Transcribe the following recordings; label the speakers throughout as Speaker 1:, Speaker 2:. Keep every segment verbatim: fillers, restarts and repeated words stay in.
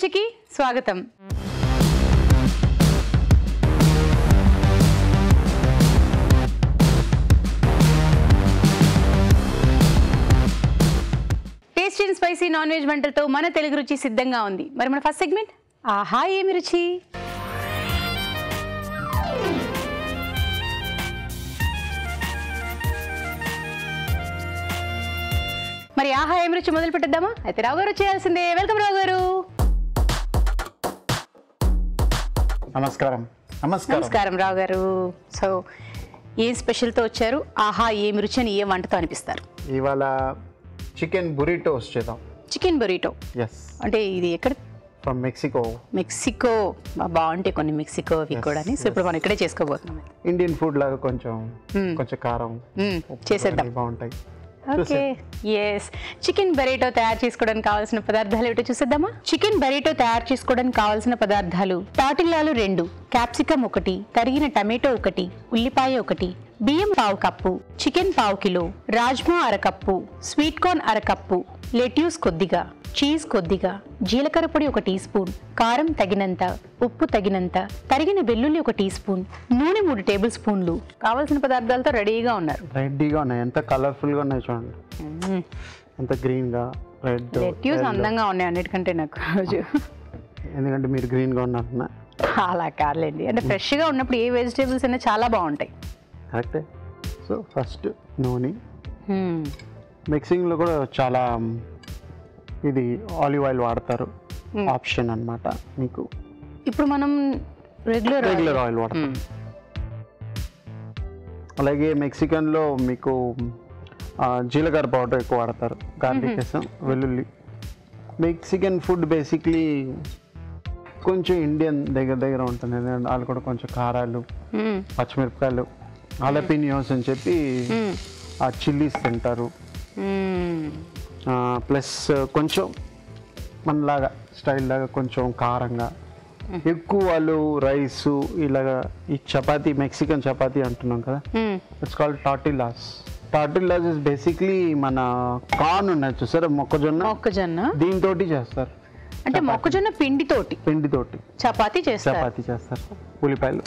Speaker 1: రుచికి స్వాగతం. Tasty and spicy non veg వంటలతో మన తెలుగు రుచి సిద్ధంగా ఉంది. మరి మన ఫస్ట్ సెగ్మెంట్ ఆహా ఏమి రుచి. మరి ఆహా ఏమి రుచి మొదలు పెట్టేద్దామా? అయితే రావు గారు చేయాల్సిందే. వెల్కమ్ రావు గారు.
Speaker 2: నమస్కారం.
Speaker 1: నమస్కారం రావు గారు. సో ఏం స్పెషల్తో వచ్చారు? ఆహా ఏమి రుచి అని ఏ వంటతో అనిపిస్తారు?
Speaker 2: ఇవాళ చికెన్ బురిటోస్ చేద్దాం.
Speaker 1: Chicken burrito.
Speaker 2: ఎస్.
Speaker 1: అంటే ఇది ఎక్కడ?
Speaker 2: From Mexico.
Speaker 1: మెక్సికో బాగుంటాయి కొన్ని మెక్సికో అవి కూడా. సో ఇప్పుడు మనం ఇక్కడే చేసుకోబోతున్నాం.
Speaker 2: ఇండియన్ ఫుడ్ లాగా కొంచెం కొంచెం కారం
Speaker 1: చేసేద్దాం.
Speaker 2: బాగుంటాయి.
Speaker 1: ఓకే. ఎస్. చికెన్ బరీటో తయారు చేసుకోవడానికి కావాల్సిన పదార్థాలు ఏమిటో చూసేద్దామా? చికెన్ బరీటో తయారు చేసుకోవడానికి కావాల్సిన పదార్థాలు: టాటిల్లాలు రెండు, క్యాప్సికమ్ ఒకటి, తరిగిన టమాటో ఒకటి, ఉల్లిపాయ ఒకటి, బియ్యం పావు కప్పు, చికెన్ పావు కిలో, రాజ్మా అరకప్పు, స్వీట్ కార్న్ అరకప్పు, లెట్యూస్ కొద్దిగా, చీజ్ కొద్దిగా, జీలకర్ర పొడి ఒక టీ స్పూన్, కారం తగినంత, ఉప్పు తగినంత, తరిగిన వెల్లుల్లి ఒక టీ స్పూన్, నూనె మూడు టేబుల్ స్పూన్లు. కావాల్సిన పదార్థాలతో రెడీగా ఉన్నారు.
Speaker 2: రెడీగా ఉన్నాయి. ఎంత కలర్ఫుల్ గా ఉన్నాయి చూడండి. ఎంత గ్రీన్ గా, రెడ్.
Speaker 1: లెట్యూస్ అందంగా ఉన్నాయి అన్నిటికంటే నాకు రోజు.
Speaker 2: ఎందుకంటే మీరు గ్రీన్ గా ఉన్నారు.
Speaker 1: అలా కాదులేండి, అంటే ఫ్రెష్ గా ఉన్నప్పుడు ఏ వెజిటేబుల్స్ అయినా చాలా బాగుంటాయి.
Speaker 2: కరెక్టే. సో ఫస్ట్ నూనె. మిక్సింగ్ లో కూడా చాలా ఇది ఆలివ్ ఆయిల్ వాడతారు, ఆప్షన్ అన్నమాట మీకు.
Speaker 1: ఇప్పుడు మనం రెగ్యులర్
Speaker 2: రెగ్యులర్ ఆయిల్ వాడతాం. అలాగే మెక్సికన్ లో మీకు జీలకర్ర పౌడర్ ఎక్కువ వాడతారు, గార్లిక్ వేసాం, వెల్లుల్లి. మెక్సికన్ ఫుడ్ బేసిక్లీ కొంచెం ఇండియన్ దగ్గర దగ్గర ఉంటుంది. ఎందుకంటే వాళ్ళు కూడా కొంచెం కారాలు, పచ్చిమిరపకాయలు, అలపినియోస్ అని చెప్పి ఆ చిల్లీస్ తింటారు. ప్లస్ కొంచెం మనలాగా స్టైల్ లాగా కొంచెం కారంగా ఎక్కువ వాళ్ళు రైస్ ఇలాగా. ఈ చపాతీ, మెక్సికన్ చపాతీ అంటున్నాం కదా, it's called tortillas. Tortillas is basically మన కార్న్ ఉన్నది చూసారా, మొక్కజొన్న.
Speaker 1: మొక్కజొన్న
Speaker 2: దీంతో చేస్తారు.
Speaker 1: అంటే మొక్కజొన్న పిండితోటి
Speaker 2: పిండితోటి
Speaker 1: చపాతీ చేస్తారు.
Speaker 2: చపాతీ చేస్తారు. ఉల్లిపాయలు.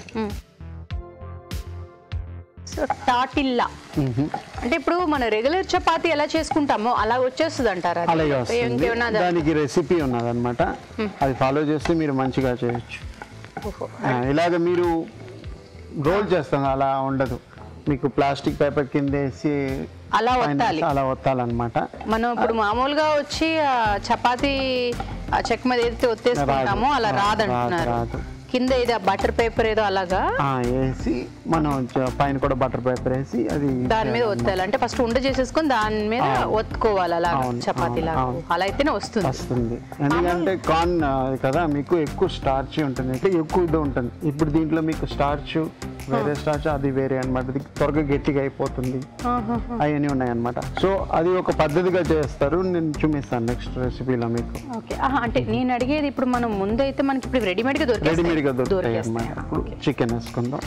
Speaker 1: సో టాటిల్లా అంటే ఇప్పుడు మన రెగ్యులర్ చపాతీ ఎలా చేసుకుంటామో అలా వచ్చేస్తుంది అంటారా?
Speaker 2: అలాగే వస్తుంది. దానికి రెసిపీ ఉన్నది అనమాట, అది ఫాలో చేస్తే మీరు మంచిగా చేయొచ్చు. ఇలాగ మీరు రోల్ చేస్తాం అలా ఉండదు, మీకు ప్లాస్టిక్ పేపర్ కింద వేసి
Speaker 1: అలా ఒత్తాలి.
Speaker 2: అలా ఒత్తాలన్నమాట.
Speaker 1: మనం ఇప్పుడు మామూలుగా వచ్చి చపాతీ చెక్క మీద ఏదైతే ఒత్తేసుకుంటామో అలా రాదంటున్నారు. కింద ఏదో బటర్ పేపర్ ఏదో అలాగా
Speaker 2: వేసి మనం పైన కూడా బటర్ పేపర్ వేసి అది
Speaker 1: దాని మీద ఒత్తాలి. అంటే ఫస్ట్ ఉండ చేసేసుకొని దాని మీద ఒత్తుకోవాలి అలా చపాతీ లాగా. అలా అయితేనే వస్తుంది
Speaker 2: వస్తుంది ఎందుకంటే కార్న్ కదా మీకు ఎక్కువ స్టార్చ్ ఉంటుంది, అంటే ఎక్కువ ఇది ఉంటుంది. ఇప్పుడు దీంట్లో మీకు స్టార్చ్ వేరే స్టార్చ్, అది వేరే అనమాట. త్వరగా గట్టిగా అయిపోతుంది, అవన్నీ ఉన్నాయి అనమాట. సో అది ఒక పద్ధతిగా చేస్తారు. నేను చూపిస్తాను నెక్స్ట్ రెసిపీలో మీకు.
Speaker 1: ఓకే. అంటే నేను అడిగేది ఇప్పుడు మనం ముందైతే మనకి ఇప్పుడు రెడీమేడ్ గా దొరుకుతాయి.
Speaker 2: రెడీమేడ్ గా దొరుకుతాయి అన్నమాట. చికెన్ వేసుకుందాం.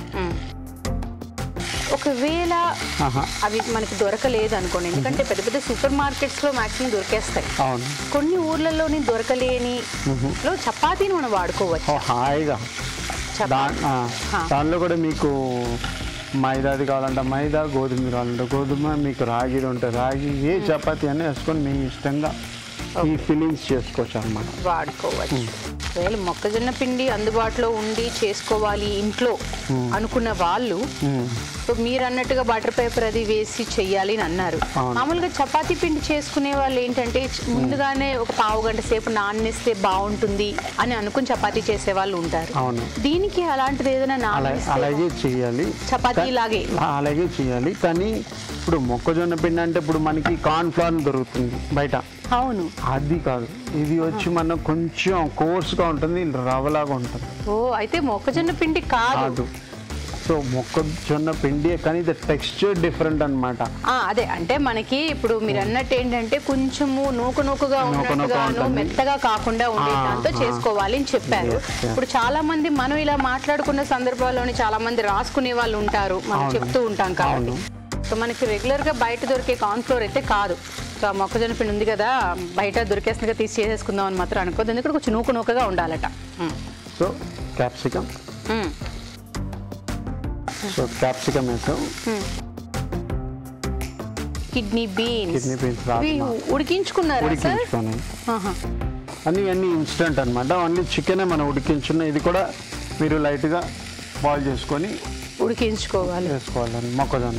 Speaker 1: ఒకవేళ అవి మనకి దొరకలేదు అనుకోండి, ఎందుకంటే పెద్ద పెద్ద సూపర్ మార్కెట్స్ లో మాక్సిమం దొరికేస్తాయి. కొన్ని ఊర్లలోని దొరకలేని లో చపాతీని మనం వాడుకోవచ్చు
Speaker 2: హాయిగా. దానిలో కూడా మీకు మైదాది కావాలంటే మైదా, గోధుమ కావాలంటే గోధుమ, మీకు రాగిది ఉంటే రాగి, ఏ చపాతీ అని వేసుకొని మీ ఇష్టంగా ఈ ఫిల్లింగ్స్ చేసుకోవచ్చు అన్నమాట,
Speaker 1: వాడుకోవచ్చు. ఒకవేళ మొక్కజొన్న పిండి అందుబాటులో ఉండి చేసుకోవాలి ఇంట్లో అనుకున్న వాళ్ళు, మీరు అన్నట్టుగా బటర్ పేపర్ అది వేసి చెయ్యాలి అని అన్నారు. మామూలుగా చపాతీ పిండి చేసుకునే వాళ్ళు ఏంటంటే ముందుగానే ఒక పావు గంట సేపు నానేస్తే బాగుంటుంది అని అనుకుని చపాతీ చేసే వాళ్ళు ఉంటారు. దీనికి అలాంటిది ఏదైనా
Speaker 2: అలాగే చేయాలి,
Speaker 1: చపాతీ లాగే
Speaker 2: అలాగే చేయాలి. కానీ ఇప్పుడు మొక్కజొన్న పిండి అంటే ఇప్పుడు మనకి కార్న్ ఫ్లోర్ దొరుకుతుంది బయట.
Speaker 1: అవును,
Speaker 2: అది కాదు. ఇది వచ్చి మన కొంచెం కోర్స్గా ఉంటుంది, రవ్వలాగా ఉంటుంది.
Speaker 1: ఓ అయితే మొక్కజొన్న పిండి కాదు.
Speaker 2: సో మొక్కజొన్న పిండి, కానీ ఇది టెక్స్చర్ డిఫరెంట్ అనమాట.
Speaker 1: అదే అంటే మనకి ఇప్పుడు మీరు అన్నట్టు ఏంటంటే కొంచెము నూకు నూకుగా ఉన్నట్టుగాను మెత్తగా కాకుండా ఉండే దాంతో చేసుకోవాలి అని చెప్పారు. ఇప్పుడు చాలా మంది మనం ఇలా మాట్లాడుకున్న సందర్భాల్లోని చాలా మంది రాసుకునే వాళ్ళు ఉంటారు, మనం చెప్తూ ఉంటాం కాబట్టి. సో మనకి రెగ్యులర్ గా బయట దొరికే కార్న్ ఫ్లోర్ అయితే కాదు, ఇంకా మొక్కజొన్న పిండి ఉంది కదా బయట దొరికేస్తుందిగా తీసి చేసేసుకుందాం అని మాత్రం అనుకోద్దు, ఎందుకంటే కొంచెం నూక నూకగా ఉండాలట.
Speaker 2: సో క్యాప్సికమ్, సో క్యాప్సికమ్ వేసాం,
Speaker 1: కిడ్నీ బీన్స్,
Speaker 2: కిడ్నీ బీన్స్
Speaker 1: ఉడికించుకున్నారు
Speaker 2: ఉడికించుకొని అన్నీ అన్నీ ఇన్స్టెంట్ అనమాట. ఓన్లీ చికెనే మనం ఉడికించున్న, ఇది కూడా మీరు లైట్గా బాయిల్ చేసుకొని
Speaker 1: ఉడికించుకోవాలి
Speaker 2: వేసుకోవాలండి మొక్కజొన్న.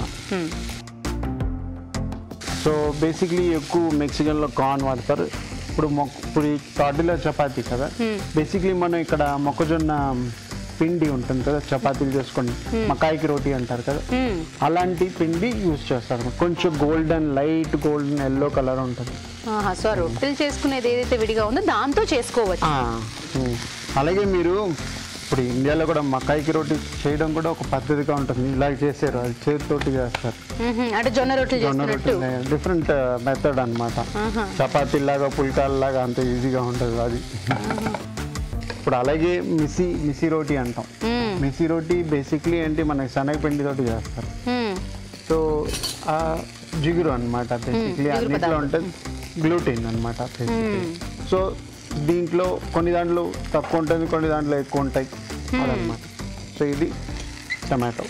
Speaker 2: సో బేసిక్లీ ఎక్కువ మెక్సికన్లో కార్న్ వాడతారు. ఇప్పుడు మొక్క ఇప్పుడు టార్టిలా చపాతీ కదా, బేసిక్లీ మనం ఇక్కడ మొక్కజొన్న పిండి ఉంటుంది కదా చపాతీలు చేసుకొని మకాయికి రోటీ అంటారు కదా, అలాంటి పిండి యూజ్ చేస్తారు. కొంచెం golden light golden yellow colour ఉంటుంది.
Speaker 1: సో రొట్టెలు చేసుకునేది ఏదైతే విడిగా ఉందో దాంతో చేసుకోవచ్చు.
Speaker 2: అలాగే మీరు ఇప్పుడు ఇండియాలో కూడా మకాయికి రోటీ చేయడం కూడా ఒక పద్ధతిగా ఉంటుంది. ఇలా చేసారు, అది చేతితోటి చేస్తారు.
Speaker 1: అంటే జొన్న రొట్టెలు
Speaker 2: జొన్న రొట్టెలు డిఫరెంట్ మెథడ్ అనమాట. చపాతీలాగా పుల్కాల్లాగా అంత ఈజీగా ఉంటుంది అది. ఇప్పుడు అలాగే మిసి మిసి రోటీ అంటాం. మిసి రోటీ బేసిక్లీ ఏంటి మనకి శనగపిండి తోటి చేస్తారు. సో ఆ జిగురు అనమాట బేసిక్లీ అన్నింటిలో ఉంటుంది, గ్లూటెన్ అనమాట బేసిక్లీ. సో దీంట్లో కొన్ని దాంట్లో తక్కువ ఉంటుంది, కొన్ని దాంట్లో ఎక్కువ ఉంటాయి అదనమాట. సో ఇది టమాటో.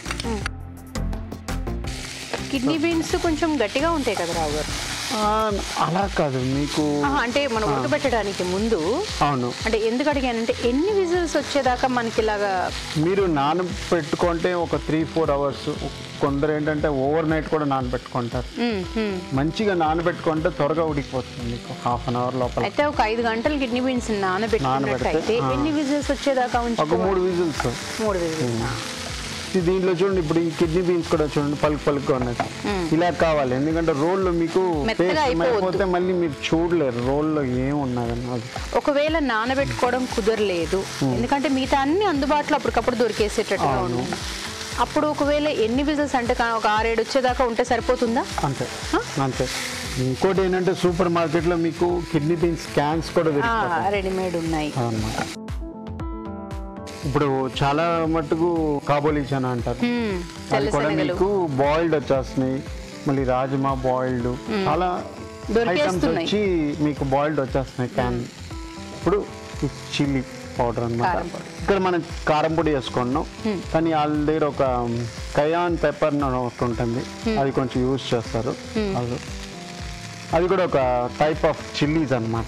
Speaker 1: కిడ్నీ బీన్స్ కొంచెం గట్టిగా ఉంటాయి కదా రావు గారు?
Speaker 2: అలా కాదు మీకు,
Speaker 1: అంటే మనం ఉడకబెట్టడానికి ముందు.
Speaker 2: అవును,
Speaker 1: అంటే ఎందుకు అడిగానంటే ఎన్ని విజిల్స్ వచ్చేదాకా మనకి ఇలాగా
Speaker 2: మీరు నానబెట్టుకుంటే ఒక త్రీ ఫోర్ అవర్స్, కొందరు ఏంటంటే ఓవర్ నైట్ కూడా నానబెట్టుకుంటారు. మంచిగా నానబెట్టుకుంటే త్వరగా ఉడికిపోతుంది మీకు హాఫ్ అన్ అవర్ లోపల.
Speaker 1: అయితే ఒక ఐదు గంటలు కిడ్నీ బీన్స్ నానబెట్టుకున్నట్టయితే ఎన్ని విజిల్స్ వచ్చేదాకా ఉంచుకోవాలి?
Speaker 2: ఒక మూడు విజిల్స్.
Speaker 1: మూడు విజిల్స్.
Speaker 2: దీంట్లో చూడండి, ఇప్పుడు ఈ కిడ్నీ బీన్స్ కూడా చూడండి పలుకు పలుకుగా ఉన్నది. ఇలా కావాలి, ఎందుకంటే రోల్లో మీకు అయిపోతే మళ్ళీ మీరు చూడలేరు రోల్లో ఏం ఉన్నదన్నది.
Speaker 1: ఒకవేళ నానబెట్టుకోవడం కుదరలేదు, ఎందుకంటే మిగతా అన్ని అందుబాటులో అప్పటికప్పుడు దొరికేసేటట్టుగా ఉన్నాయి, అప్పుడు ఒకవేళ ఎన్ని విజిల్స్ అంటే ఒక ఆరేడు వచ్చేదాకా ఉంటే సరిపోతుందా?
Speaker 2: అంతే అంతే. ఇంకోటి ఏంటంటే సూపర్ మార్కెట్లో మీకు కిడ్నీ బీన్స్ క్యాన్స్ కూడా
Speaker 1: రెడీమేడ్ ఉన్నాయి
Speaker 2: అన్నమాట. ఇప్పుడు చాలా మట్టుకు కాబోలీ చనా అంటారు, అది కూడా మీకు బాయిల్డ్ వచ్చేస్తున్నాయి. మళ్ళీ రాజ్మా బాయిల్డ్, చాలా ఐటమ్స్ వచ్చి మీకు బాయిల్డ్ వచ్చేస్తున్నాయి క్యాన్. ఇప్పుడు చిల్లీ పౌడర్ అన్నమాట. ఇక్కడ మనం కారం పొడి వేసుకున్నాం, కానీ వాళ్ళ దగ్గర ఒక కయాన్ పెప్పర్ ఒకటి ఉంటుంది, అది కొంచెం యూజ్ చేస్తారు. అది అది కూడా ఒక టైప్ ఆఫ్ చిల్లీస్ అన్నమాట.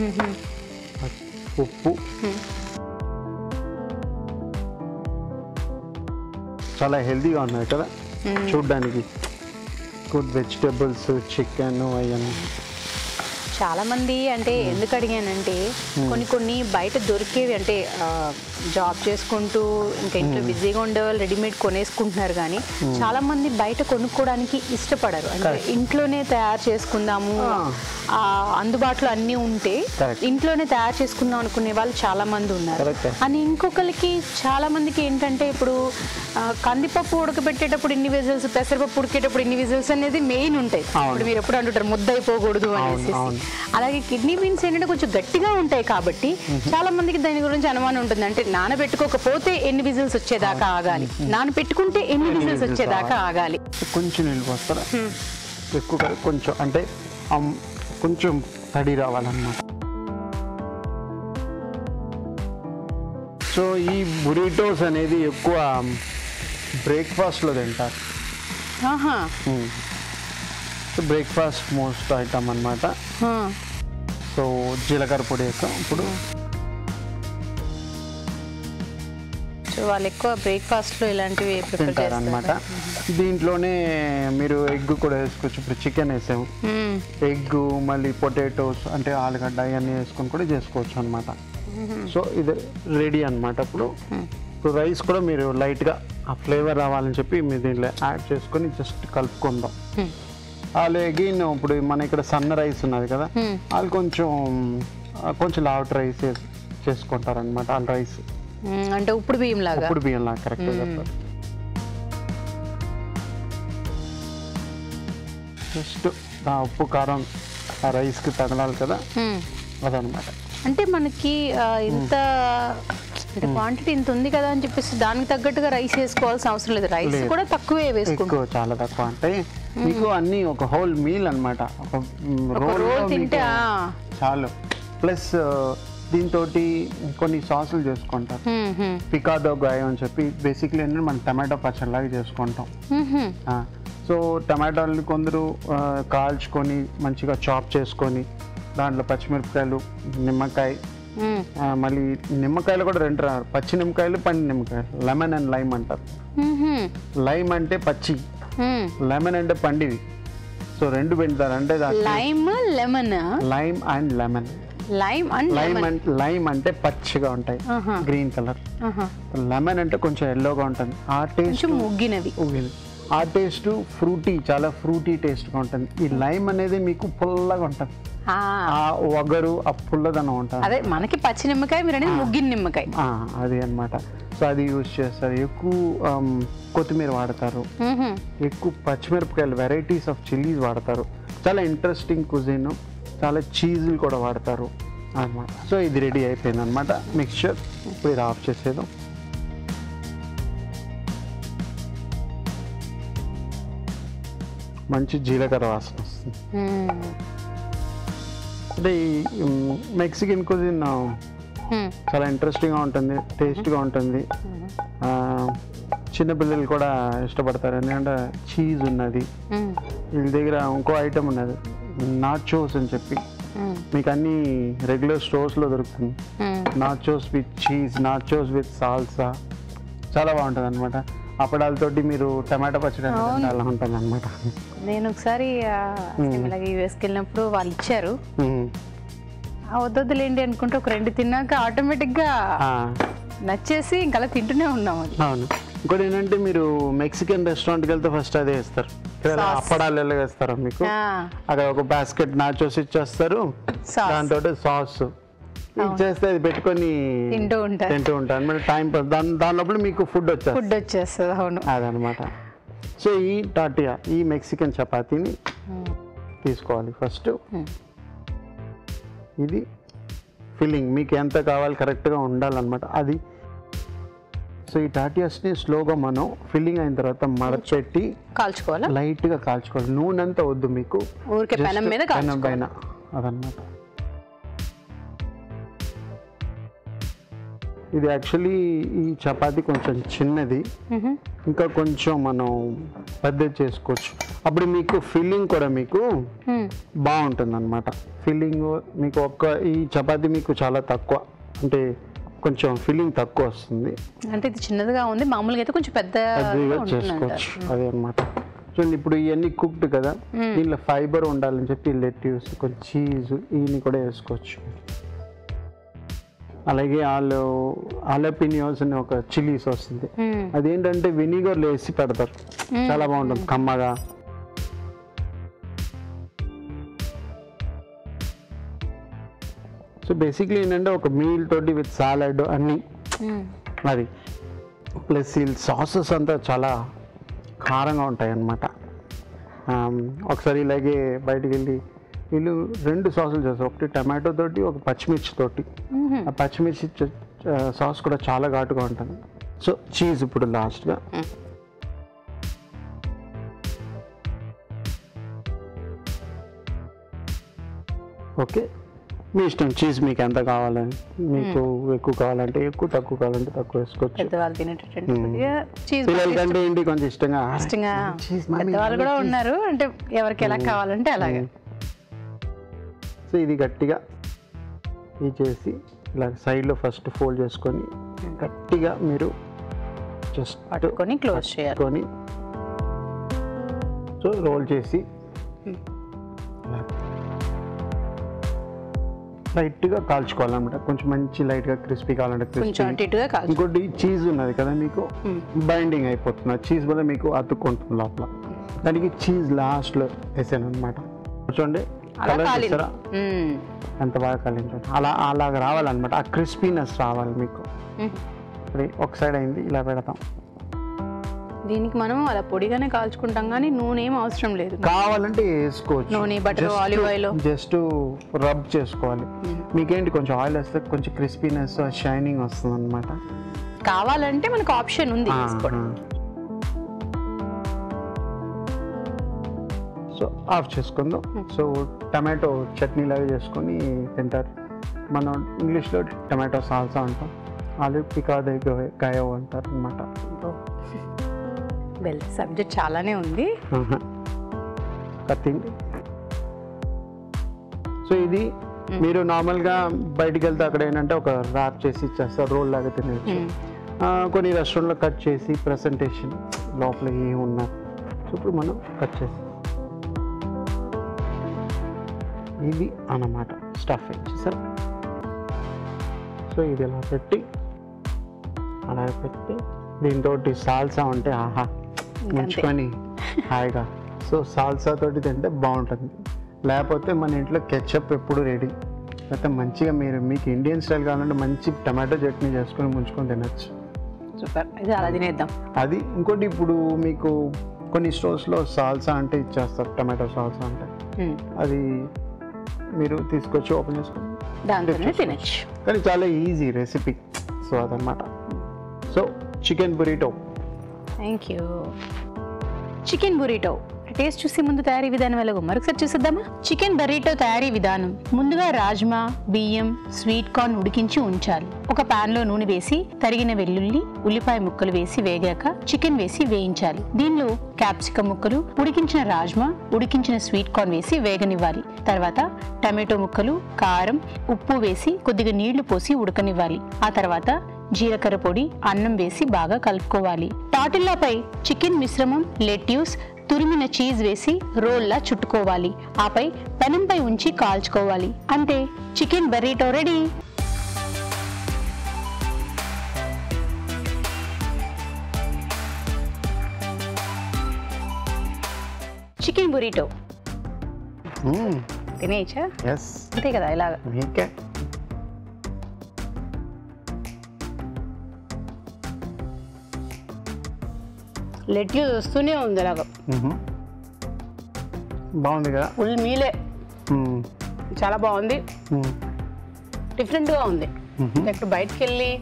Speaker 2: ఉప్పు, చాలా హెల్తీగా ఉన్నాయి కదా చూడ్డానికి. గుడ్ వెజిటేబుల్స్, చికెన్ అవన్నీ.
Speaker 1: చాలా మంది అంటే ఎందుకు అడిగానంటే కొన్ని కొన్ని బయట దొరికేవి అంటే జాబ్ చేసుకుంటూ ఇంకా ఇంట్లో బిజీగా ఉండే వాళ్ళు రెడీమేడ్ కొనేసుకుంటున్నారు, కానీ చాలా మంది బయట కొనుక్కోవడానికి ఇష్టపడరు. అంటే ఇంట్లోనే తయారు చేసుకుందాము, అందుబాటులో అన్నీ ఉంటే ఇంట్లోనే తయారు చేసుకుందాం అనుకునే వాళ్ళు చాలా మంది ఉన్నారు. అని ఇంకొకరికి చాలా మందికి ఏంటంటే ఇప్పుడు కందిపప్పు ఉడకబెట్టేటప్పుడు ఇన్ని విజిల్స్, పెసరపప్పు ఉడికేటప్పుడు ఇన్ని విజిల్స్ అనేది మెయిన్ ఉంటాయి. ఇప్పుడు మీరు ఎప్పుడు అంటుంటారు ముద్ద అయిపోకూడదు అనేసి. అలాగే కిడ్నీ బీన్స్ ఏంటంటే కొంచెం గట్టిగా ఉంటాయి కాబట్టి చాలా మందికి దాని గురించి అనుమానం ఉంటుంది. అంటే నానబెట్టుకోకపోతే ఎన్ని విజిల్స్ వచ్చేదాకా ఆగాలి, నానబెట్టుకుంటే ఎన్ని విజిల్స్ వచ్చేదాకా ఆగాలి.
Speaker 2: కొంచెం నీళ్ళు పోస్తారా ఎక్కువ, కొంచెం అంటే కొంచెం తడి రావాలన్నమాట. సో ఈ బురిటోస్ అనేది ఎక్కువ బ్రేక్ఫాస్ట్లో తింటారు. సో బ్రేక్ఫాస్ట్ మోస్ట్ ఐటమ్ అన్నమాట. సో జీలకర్ర పొడి వేస్తాం ఇప్పుడు.
Speaker 1: సో వాళ్ళు ఎక్కువ బ్రేక్ఫాస్ట్లో ఇలాంటివి
Speaker 2: తింటారు అనమాట. దీంట్లోనే మీరు ఎగ్ కూడా వేసుకోవచ్చు. ఇప్పుడు చికెన్ వేసాము, ఎగ్ మళ్ళీ పొటాటోస్ అంటే ఆలుగడ్డ ఇవన్నీ వేసుకొని కూడా చేసుకోవచ్చు అనమాట. సో ఇది రెడీ అనమాట. ఇప్పుడు ఇప్పుడు రైస్ కూడా మీరు లైట్గా ఆ ఫ్లేవర్ రావాలని చెప్పి మీరు దీంట్లో యాడ్ చేసుకొని జస్ట్ కలుపుకుందాం. అలాగే ఇప్పుడు మన ఇక్కడ సన్న రైస్ ఉన్నది కదా, వాళ్ళు కొంచెం కొంచెం లాట్ రైస్ చేసుకుంటారు అనమాట. వాళ్ళ రైస్
Speaker 1: అంటే ఉప్పుడు బియ్యం లాగా,
Speaker 2: ఉప్పుడు బియ్యం లాగా కరెక్ట్గా చెప్తారు. జస్ట్ ఆ ఉప్పు కారం ఆ రైస్కి తగలాలి కదా, అదనమాట.
Speaker 1: అంటే మనకి ఇంత అంటే క్వాంటిటీ ఇంత ఉంది కదా అని చెప్పేసి దానికి తగ్గట్టుగా రైస్ వేసుకోవాల్సిన అవసరం లేదు. రైస్ కూడా తక్కువే వేసుకో,
Speaker 2: చాలా తక్కువ. అంటే మీకు అన్ని ఒక హోల్ మీల్ అన్నమాట. ఒక రోల్
Speaker 1: రోల్ తింటే ఆ.
Speaker 2: చాలు. ప్లస్ దీంతో కొన్ని సాసులు చేసుకుంటారు.
Speaker 1: మ్మ్, మ్మ్.
Speaker 2: పికాదో గాయో అని చెప్పి బేసిక్లీ ఏంటంటే మనం టమాటో పచ్చడిలాగా చేసుకుంటాం.
Speaker 1: మ్మ్.
Speaker 2: ఆ, సో టమాటాలు కొందరు ఆ, కాల్చుకొని మంచిగా చాప్ చేసుకొని దాంట్లో పచ్చిమిరపకాయలు, నిమ్మకాయ,
Speaker 1: మ్మ్.
Speaker 2: ఆ, మళ్ళీ నిమ్మకాయలు కూడా రెండు రా పచ్చి నిమ్మకాయలు, పండి నిమ్మకాయలు, లెమన్ అండ్ లైమ్ అంటారు.
Speaker 1: మ్మ్.
Speaker 2: లైమ్ అంటే పచ్చి,
Speaker 1: మ్మ్.
Speaker 2: లెమన్ అంటే పండివి. సో రెండు పెడతారు. అంటే
Speaker 1: lime lemon
Speaker 2: lime and lemon.
Speaker 1: Lime and
Speaker 2: lime అంటే లైమ్ అంటే పచ్చిగా ఉంటాయి, గ్రీన్ కలర్. లెమన్ అంటే కొంచెం ఎల్లోగా ఉంటుంది. ఆ టేస్ట్
Speaker 1: కొంచెం ముగ్గినవి.
Speaker 2: ఊగినది. ఆ టేస్ట్ ఫ్రూటీ, చాలా ఫ్రూటీ టేస్ట్గా ఉంటుంది. ఈ లైమ్ అనేది మీకు పుల్లగా ఉంటుంది.
Speaker 1: ఆ,
Speaker 2: ఆ వగరు, ఆ పుల్లదనం ఉంటుంది.
Speaker 1: అదే మనకి పచ్చి నిమ్మకాయ, మీరు అనేది ముగ్గిన నిమ్మకాయ.
Speaker 2: ఆ, అది అన్నమాట. సో అది యూజ్ చేస్తారు. ఎక్కువ ఆమ్, కొత్తిమీర వాడతారు,
Speaker 1: మ్మ్.
Speaker 2: ఎక్కువ పచ్చిమిరపకాయలు, వెరైటీస్ ఆఫ్ చిల్లీస్ వాడతారు. చాలా ఇంట్రెస్టింగ్ కుజిన్. చాలా చీజులు కూడా వాడతారు అన్నమాట. సో ఇది రెడీ అయిపోయింది అనమాట మిక్స్చర్. ఇప్పుడు ఇది ఆఫ్ చేసేద్దాం. మంచి జీలకర్ర వాసన వస్తుంది.
Speaker 1: మ్మ్.
Speaker 2: అంటే ఈ మెక్సికన్ కుజిన్
Speaker 1: మ్మ్.
Speaker 2: చాలా ఇంట్రెస్టింగ్గా ఉంటుంది, టేస్ట్గా ఉంటుంది. ఆ, చిన్నపిల్లలు కూడా ఇష్టపడతారు. ఎందుకంటే చీజ్ ఉన్నది.
Speaker 1: మ్మ్.
Speaker 2: వీళ్ళ దగ్గర ఇంకో ఐటమ్ ఉన్నది, నాచోస్ అని చెప్పి.
Speaker 1: మ్మ్.
Speaker 2: మీకు అన్ని రెగ్యులర్ స్టోర్స్లో దొరుకుతుంది.
Speaker 1: Hmm.
Speaker 2: Nachos with cheese, nachos with salsa, చాలా బాగుంటుంది అనమాట. అప్పడాలతోటి మీరు టమాటా పచ్చడి అంటే అలా ఉంటుంది అనమాట.
Speaker 1: నేను ఒకసారి ఇలాగే యూఎస్కి వెళ్ళినప్పుడు వాళ్ళు ఇచ్చారు. ఆ వద్దొద్దులేండి అనుకుంటే ఒక రెండు తిన్నాక ఆటోమేటిక్గా నచ్చేసి ఇంకా అలా తింటూనే ఉన్నాం. అది
Speaker 2: అవును. ఇంకోటి ఏంటంటే మీరు మెక్సికన్ రెస్టారెంట్కి వెళ్తే ఫస్ట్ అదే ఇస్తారు. అప్పడాలు ఎలాగ ఇస్తారు మీకు, అక్కడ ఒక బాస్కెట్ నాచోస్ ఇచ్చేస్తారు, దాంతో సాస్ ఇచ్చేస్తే అది పెట్టుకొని
Speaker 1: తింటూ ఉంటారు
Speaker 2: తింటూ ఉంటారు మరి టైం పాస్. దాని దాని లోపల మీకు ఫుడ్ వచ్చేస్తుంది
Speaker 1: ఫుడ్ వచ్చేస్తుంది అవును
Speaker 2: అదనమాట. సో ఈ టాటియా, ఈ మెక్సికన్ చపాతీని తీసుకోవాలి ఫస్ట్. ఇది ఫిల్లింగ్ మీకు ఎంత కావాలి కరెక్ట్గా ఉండాలన్నమాట అది. సో ఈ టాటియాస్ని స్లోగా మనం ఫిల్లింగ్ అయిన తర్వాత మడపెట్టి
Speaker 1: కాల్చుకోవాలి,
Speaker 2: లైట్గా కాల్చుకోవాలి. నూనె అంతా వద్దు మీకు,
Speaker 1: ఊరికే పెనం మీద
Speaker 2: పెనం పైన అదనమాట. ఇది యాక్చువల్లీ ఈ చపాతీ కొంచెం చిన్నది, ఇంకా కొంచెం మనం పెద్దది చేసుకోవచ్చు. అప్పుడు మీకు ఫిల్లింగ్ కూడా మీకు బాగుంటుంది అనమాట. ఫిల్లింగ్ మీకు ఒక్క ఈ చపాతీ మీకు చాలా తక్కువ, అంటే కొంచెం ఫిల్లింగ్ తక్కువ వస్తుంది.
Speaker 1: అంటే ఇది చిన్నదిగా ఉంది, మామూలుగా అయితే కొంచెం పెద్ద
Speaker 2: పెద్దగా చేసుకోవచ్చు అదే అనమాట. చూడండి ఇప్పుడు ఇవన్నీ కుక్డ్ కదా, దీంట్లో ఫైబర్ ఉండాలని చెప్పి లెట్యూస్, కొంచెం చీజ్ ఇవన్నీ కూడా వేసుకోవచ్చు. అలాగే ఆలు ఆలపినియోస్ అని ఒక చిల్లీస్ వస్తుంది, అదేంటంటే వినిగర్లో వేసి పెడతారు, చాలా బాగుంటుంది కమ్మగా. సో బేసిక్లీ ఏంటంటే ఒక మీల్ తోటి విత్ సాలడ్ అన్నీ అది, ప్లస్ ఈ సాసెస్ అంతా చాలా కారంగా ఉంటాయి అన్నమాట. ఒకసారి ఇలాగే బయటికి వెళ్ళి వీళ్ళు రెండు సాసులు చేస్తారు, ఒకటి టమాటో తోటి, ఒక పచ్చిమిర్చి తోటి. ఆ పచ్చిమిర్చి సాస్ కూడా చాలా ఘాటుగా ఉంటుంది. సో చీజ్ ఇప్పుడు లాస్ట్గా ఓకే, మీ ఇష్టం. చీజ్ మీకు ఎంత కావాలని, మీకు ఎక్కువ కావాలంటే ఎక్కువ, తక్కువ కావాలంటే తక్కువ వేసుకోవచ్చు.
Speaker 1: పెద్దవాళ్ళు తినేటట్టు
Speaker 2: పిల్లలకంటే ఏంటి కొంచెం ఇష్టంగా
Speaker 1: ఇష్టంగా పెద్దవాళ్ళు కూడా ఉన్నారు, అంటే ఎవరికి ఎలా కావాలంటే అలాగే.
Speaker 2: సో ఇది గట్టిగా ఇది చేసి ఇలా సైడ్లో ఫస్ట్ ఫోల్డ్ చేసుకొని గట్టిగా మీరు జస్ట్
Speaker 1: పట్టుకొని క్లోజ్ చేయాలి.
Speaker 2: సో రోల్ చేసి లైట్గా కాల్చుకోవాలన్నమాట, కొంచెం మంచి లైట్గా క్రిస్పీ కావాలంటే క్రిస్పీ. ఇంకోటి చీజ్ ఉన్నది కదా మీకు బైండింగ్ అయిపోతుంది, చీజ్ వల్ల మీకు అతుక్కుంటుంది లోపల, దానికి చీజ్ లాస్ట్లో వేసాను అనమాట. చూడండి కలర్ చూస్తారా ఎంత బాగా కలిగించండి, అలా అలాగ రావాలన్నమాట, ఆ క్రిస్పీనెస్ రావాలి మీకు. ఇప్పుడు ఒక సైడ్ అయింది, ఇలా పెడతాం.
Speaker 1: దీనికి మనం అలా పొడిగానే కాల్చుకుంటాం కానీ నూనె ఏం అవసరం లేదు,
Speaker 2: కావాలంటే వేసుకోవచ్చు.
Speaker 1: నూనె butter olive oil
Speaker 2: just rub చేసుకోవాలి. మీకేంటి కొంచెం ఆయిల్ వేస్తే కొంచెం క్రిస్పీనెస్ షైనింగ్ వస్తుంది అనమాట.
Speaker 1: కావాలంటే మనకు ఆప్షన్ ఉంది.
Speaker 2: సో ఆఫ్ చేసుకుందాం. సో టమాటో చట్నీ లాగా చేసుకొని తింటారు. మనం ఇంగ్లీష్లో టమాటో సాల్సా అంటాం, ఆలు పికాదే గాయో అంటారు అనమాట.
Speaker 1: వెల్ సబ్జెక్ట్ చాలానే ఉంది.
Speaker 2: కత్తిండి. సో ఇది మీరు నార్మల్గా బయటికి వెళ్తే అక్కడ ఏంటంటే ఒక ర్యాప్ చేసి ఇచ్చేస్తారు, రోల్ లాగా తినేసి. కొన్ని రెస్టారెంట్లో కట్ చేసి ప్రెసెంటేషన్ లోపల ఏమున్నా సో ఇప్పుడు మనం కట్ చేసి ఇది అన్నమాట స్టఫ్ ఇచ్చేసారు. సో ఇది ఇలా పెట్టి అలా పెట్టి దీంతో సాల్సా ఉంటే ఆహా ముంచుకొని హాయిగా. సో సాల్సా తోటి తింటే బాగుంటుంది. లేకపోతే మన ఇంట్లో కెచప్ ఎప్పుడు రెడీ. లేకపోతే మంచిగా మీరు మీకు ఇండియన్ స్టైల్ కావాలంటే మంచి టమాటో చట్నీ చేసుకొని ముంచుకొని తినచ్చు.
Speaker 1: సూపర్, ఇది అలా తినేద్దాం.
Speaker 2: అది ఇంకోటి ఇప్పుడు మీకు కొన్ని స్టోర్స్లో సాల్సా అంటే ఇచ్చేస్తారు, టమాటో సాల్సా అంటే. అది మీరు తీసుకొచ్చి ఓపెన్ చేసుకొని
Speaker 1: దాంతోనే తినచ్చు.
Speaker 2: కానీ చాలా ఈజీ రెసిపీ. సో అదనమాట. So chicken burrito.
Speaker 1: Thank you. Chicken burrito taste చూసి ముందు తయారీ విధానం ఎలాగో మరొకసారి చూసిద్దామా. చికెన్ బర్రీటో తయారీ విధానం. ముందుగా రాజ్మా, బియ్యం, స్వీట్ కార్న్ ఉడికించి ఉంచాలి. ఒక పాన్ లో నూనె వేసి తరిగిన వెల్లుల్లి, ఉల్లిపాయ ముక్కలు వేసి వేగాక చికెన్ వేసి వేయించాలి. దీనిలో క్యాప్సికం ముక్కలు, ఉడికించిన రాజ్మా, ఉడికించిన స్వీట్ కార్న్ వేసి వేగనివ్వాలి. తర్వాత టమాటో ముక్కలు, కారం, ఉప్పు వేసి కొద్దిగా నీళ్లు పోసి ఉడకనివ్వాలి. ఆ తర్వాత జీలకర్ర పొడి, అన్నం వేసి బాగా కలుపుకోవాలి. టాటిల్లాపై చికెన్ మిశ్రమం, లెట్యూస్, తురిమిన చీజ్ వేసి రోల్లా చుట్టుకోవాలి. ఆపై పెనంపై ఉంచి కాల్చుకోవాలి. అంతే, chicken burrito ready. Chicken burrito తినేయచ్చా? అంతే కదా, ఇలాగా. లెట్యూస్ వస్తూనే ఉంది అలాగా.
Speaker 2: బాగుంది కదా,
Speaker 1: ఫుల్ మీలే. చాలా బాగుంది, డిఫరెంట్గా ఉంది. ఎక్కడ బయటకు వెళ్ళి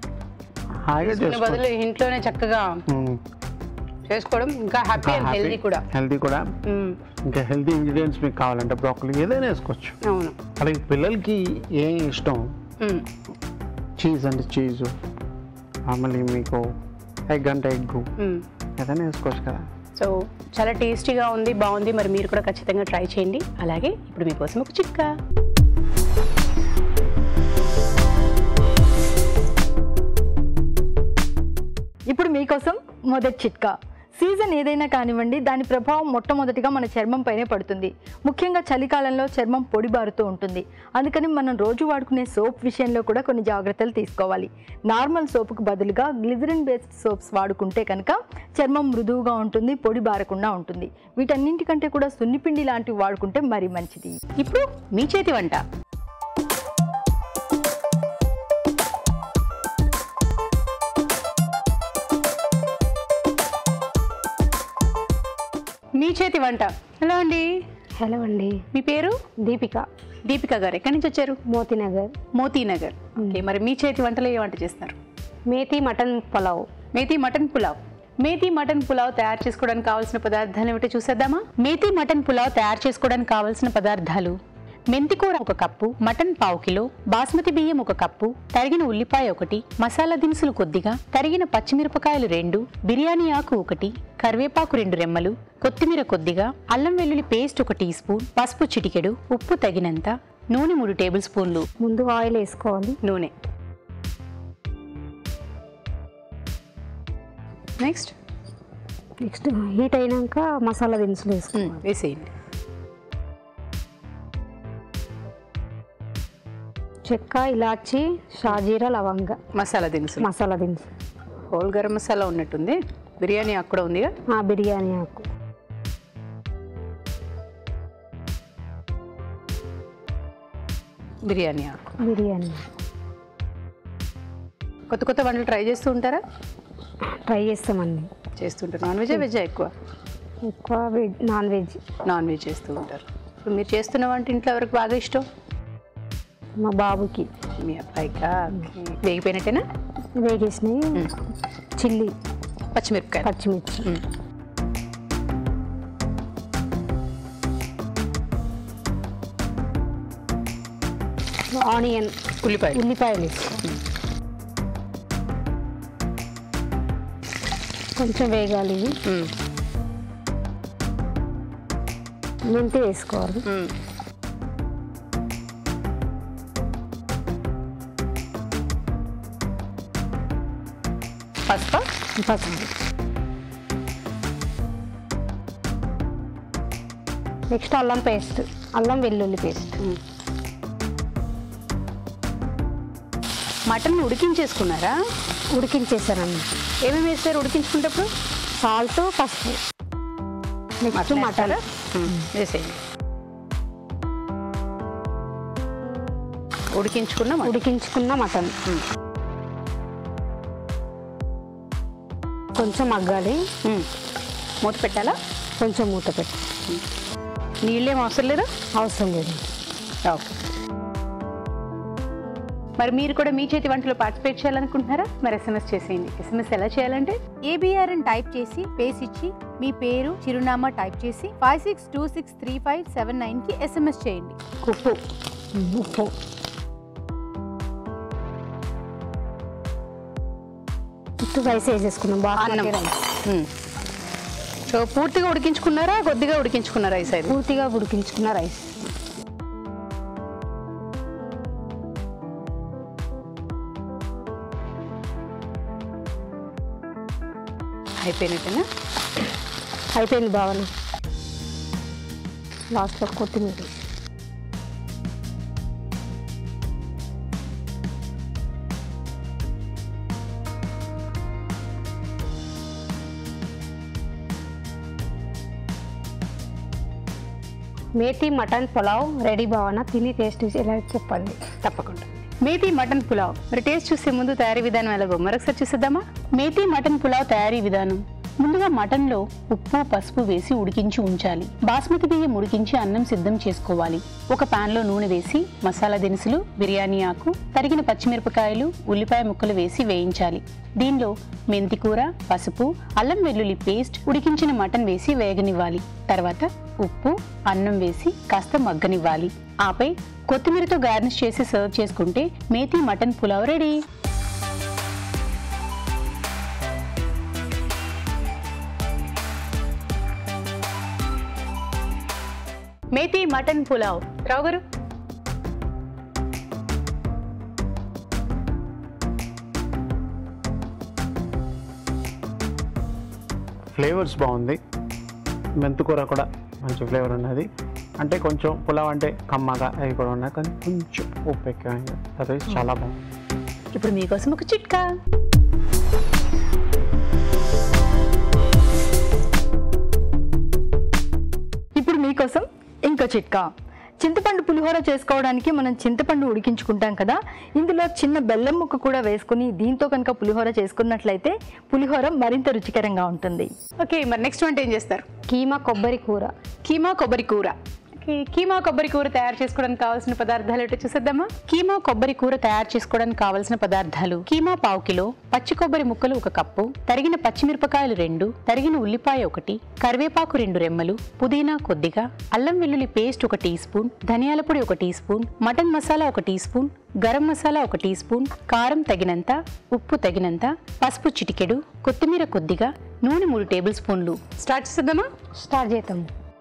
Speaker 1: బదులు ఇంట్లోనే చక్కగా చేసుకోవడం ఇంకా హ్యాపీ అండ్ హెల్దీ కూడా.
Speaker 2: హెల్దీ కూడా ఇంకా హెల్దీ ఇంగ్రీడియంట్స్ మీకు కావాలంటే బ్రోకలీ ఏదైనా వేసుకోవచ్చు.
Speaker 1: అవును.
Speaker 2: అలాగే పిల్లలకి ఏం ఇష్టం, చీజ్ అంటే చీజు, మళ్ళీ మీకు ఎగ్ అంటే ఎగ్, ఏదైనా వేసుకోవచ్చు కదా.
Speaker 1: సో చాలా టేస్టీగా ఉంది, బాగుంది. మరి మీరు కూడా ఖచ్చితంగా ట్రై చేయండి. అలాగే ఇప్పుడు మీకోసం ఒక చిట్కా.
Speaker 3: ఇప్పుడు మీకోసం మొదటి చిట్కా. సీజన్ ఏదైనా కానివ్వండి, దాని ప్రభావం మొట్టమొదటిగా మన చర్మం పైనే పడుతుంది. ముఖ్యంగా చలికాలంలో చర్మం పొడిబారుతూ ఉంటుంది. అందుకని మనం రోజు వాడుకునే సోప్ విషయంలో కూడా కొన్ని జాగ్రత్తలు తీసుకోవాలి. నార్మల్ సోపుకు బదులుగా గ్లిజరిన్ బేస్డ్ సోప్స్ వాడుకుంటే కనుక చర్మం మృదువుగా ఉంటుంది, పొడి బారకుండా ఉంటుంది. వీటన్నింటికంటే కూడా సున్నిపిండి లాంటివి వాడుకుంటే మరీ మంచిది.
Speaker 1: ఇప్పుడు మీ చేతి వంట. మీ చేతి వంట. హలో అండి.
Speaker 4: హలో అండి.
Speaker 1: మీ పేరు?
Speaker 4: దీపిక.
Speaker 1: దీపిక గారు ఎక్కడి నుంచి వచ్చారు?
Speaker 4: మోతీనగర్.
Speaker 1: మోతీనగర్. ఓకే, మరి మీ చేతి వంటలో ఏ వంట చేస్తున్నారు?
Speaker 4: Methi mutton pulao.
Speaker 1: Methi mutton pulao. Methi mutton pulao తయారు చేసుకోవడానికి కావాల్సిన పదార్థాలు ఏమిటో చూసేద్దామా. మేతి మటన్ పులావ్ తయారు చేసుకోవడానికి కావాల్సిన పదార్థాలు: మెంతికూర ఒక కప్పు, మటన్ పావు కిలో, బాస్మతి బియ్యం ఒక కప్పు, తరిగిన ఉల్లిపాయ ఒకటి, మసాలా దినుసులు కొద్దిగా, తరిగిన పచ్చిమిరపకాయలు రెండు, బిర్యానీ ఆకు ఒకటి, కరివేపాకు రెండు రెమ్మలు, కొత్తిమీర కొద్దిగా, అల్లం వెల్లుల్లి పేస్ట్ ఒక టీ స్పూన్, పసుపు చిటికెడు, ఉప్పు తగినంత, నూనె మూడు టేబుల్ స్పూన్లు.
Speaker 4: ముందు ఆయిల్ వేసుకోవాలి.
Speaker 1: నూనె. నెక్స్ట్
Speaker 4: నెక్స్ట్ హీట్ అయినాక మసాలా దినుసులు వేసుకోవాలి.
Speaker 1: వేసేయండి.
Speaker 4: చెక్క, ఇలాచి, షాజీరా, లవంగ,
Speaker 1: మసాలా దినుసులు.
Speaker 4: మసాలా దినుసు.
Speaker 1: హోల్ గరం మసాలా ఉన్నట్టుంది. బిర్యానీ ఆకు కూడా ఉందిగా.
Speaker 4: బిర్యానీ ఆకు.
Speaker 1: బిర్యానీ ఆకు.
Speaker 4: బిర్యానీ
Speaker 1: కొత్త కొత్త వంటలు ట్రై చేస్తూ ఉంటారా?
Speaker 4: ట్రై చేస్తామండి.
Speaker 1: చేస్తుంటారు. నాన్ వెజ్ వెజ్ ఎక్కువ?
Speaker 4: ఎక్కువ veg. Non veg.
Speaker 1: Non veg చేస్తూ ఉంటారు. ఇప్పుడు మీరు చేస్తున్న వంట ఇంట్లో ఎవరికి బాగా ఇష్టం?
Speaker 4: మా బాబుకి.
Speaker 1: మీ అబ్బాయికా? వేగిపోయినట్టేనా?
Speaker 4: వేగేసినాయి. చిల్లీ,
Speaker 1: పచ్చిమిరపకాయ,
Speaker 4: పచ్చిమిర్చి. ఆనియన్
Speaker 1: ఉల్లిపాయ
Speaker 4: ఉల్లిపాయలు వేసుకోవాలి. కొంచెం వేగాలి ఇవి. మెంతి వేసుకోవాలి.
Speaker 1: పసుపు
Speaker 4: పసుపు. నెక్స్ట్ అల్లం పేస్ట్, అల్లం వెల్లుల్లి పేస్ట్.
Speaker 1: మటన్ ఉడికించేసుకున్నారా?
Speaker 4: ఉడికించేసానండి.
Speaker 1: ఏమేమి వేస్తారు ఉడికించుకునేటప్పుడు?
Speaker 4: సాల్ట్, పసుపు. నెక్స్ట్ మటన్
Speaker 1: వేసేయండి. ఉడికించుకున్న మటన్.
Speaker 4: ఉడికించుకున్న మటన్ కొంచెం మగ్గాలి.
Speaker 1: మూత పెట్టాలా?
Speaker 4: కొంచెం మూత పెట్టి.
Speaker 1: నీళ్ళేం అవసరం లేదా?
Speaker 4: అవసరం లేదు.
Speaker 1: ఓకే. మరి మీరు కూడా మీ చేతి వంటలో పార్టిసిపేట్ చేయాలనుకుంటున్నారా? మరి ఎస్ఎంఎస్ చేసేయండి. ఎస్ఎంఎస్ ఎలా చేయాలంటే
Speaker 5: ఏబిఆర్ అని టైప్ చేసి పేస్ ఇచ్చి మీ పేరు చిరునామా టైప్ చేసి five six two six three five seven నైన్కి ఎస్ఎంఎస్ చేయండి.
Speaker 4: ఉప్పు ఉప్పు ఉప్పు రైస్ వేసేసుకున్నాం.
Speaker 1: అన్నం.
Speaker 4: బాగా
Speaker 1: సో పూర్తిగా ఉడికించుకున్నారా, కొద్దిగా ఉడికించుకున్నారా? ఈ సైడ్
Speaker 4: పూర్తిగా ఉడికించుకున్న రైస్.
Speaker 1: అయిపోయినట్టేనా?
Speaker 4: అయిపోయింది భావన. లాస్ట్లో కొత్తిమీర. మేతి మటన్ పులావ్ రెడీ భావన. తిని టేస్ట్ ఎలా చెప్పండి.
Speaker 1: తప్పకుండా. మేతి మటన్ పులావ్ మరి టేస్ట్ చూసే ముందు తయారీ విధానం ఎలాగో మరొకసారి చూసేద్దామా? మేతి మటన్ పులావ్ తయారీ విధానం. ముందుగా మటన్లో ఉప్పు పసుపు వేసి ఉడికించి ఉంచాలి. బాస్మతి బియ్యం ఉడికించి అన్నం సిద్ధం చేసుకోవాలి. ఒక పాన్లో నూనె వేసి మసాలా దినుసులు, బిర్యానీ ఆకు, తరిగిన పచ్చిమిరపకాయలు, ఉల్లిపాయ ముక్కలు వేసి వేయించాలి. దీనిలో మెంతి కూర, పసుపు, అల్లం వెల్లుల్లి పేస్ట్, ఉడికించిన మటన్ వేసి వేగనివ్వాలి. తర్వాత ఉప్పు, అన్నం వేసి కాస్త మగ్గనివ్వాలి. ఆపై కొత్తిమీరతో గార్నిష్ చేసి సర్వ్ చేసుకుంటే methi mutton pulao ready. Methi mutton pulao. Rao గారు
Speaker 2: ఫ్లేవర్స్ బాగుంది. మెంతుకూర కూడా మంచి ఫ్లేవర్ ఉన్నది. అంటే కొంచెం పులావ్ అంటే కమ్మగా అవి కూడా ఉన్నాయి, కానీ కొంచెం ఉప్పు ఎక్కువ. అది చాలా బాగుంది.
Speaker 1: ఇప్పుడు మీకోసం ఒక చిట్కా.
Speaker 3: ఇప్పుడు మీకోసం ఇంకో చిట్కా. చింతపండు పులిహోర చేసుకోవడానికి మనం చింతపండు ఉడికించుకుంటాం కదా, ఇందులో చిన్న బెల్లం ముక్క కూడా వేసుకుని దీంతో కనుక పులిహోర చేసుకున్నట్లయితే పులిహోర మరింత రుచికరంగా ఉంటుంది.
Speaker 1: ఓకే, మరి నెక్స్ట్ వంట ఏం చేస్తారు?
Speaker 4: కీమా కొబ్బరి కూర.
Speaker 1: కీమా కొబ్బరి కూర. కీమా కొబ్బరి కూర తయారు చేసుకోవడానికి కావాల్సిన పదార్థాలు ఏంటో చూసేద్దామా? కీమా కొబ్బరి కూర తయారు చేసుకోవడానికి కావాల్సిన పదార్థాలు: కీమా పావు కిలో, పచ్చి కొబ్బరి ముక్కలు ఒక కప్పు, తరిగిన పచ్చిమిరపకాయలు రెండు, తరిగిన ఉల్లిపాయ ఒకటి, కరివేపాకు రెండు రెమ్మలు, పుదీనా కొద్దిగా, అల్లం వెల్లుల్లి పేస్ట్ ఒక టీ స్పూన్, ధనియాల పొడి ఒక టీ స్పూన్, మటన్ మసాలా ఒక టీ స్పూన్, గరం మసాలా ఒక టీ స్పూన్, కారం తగినంత, ఉప్పు తగినంత, పసుపు చిటికెడు, కొత్తిమీర కొద్దిగా, నూనె మూడు టేబుల్ స్పూన్లు. స్టార్ట్ చేద్దామా?
Speaker 4: స్టార్ట్ చేద్దాం.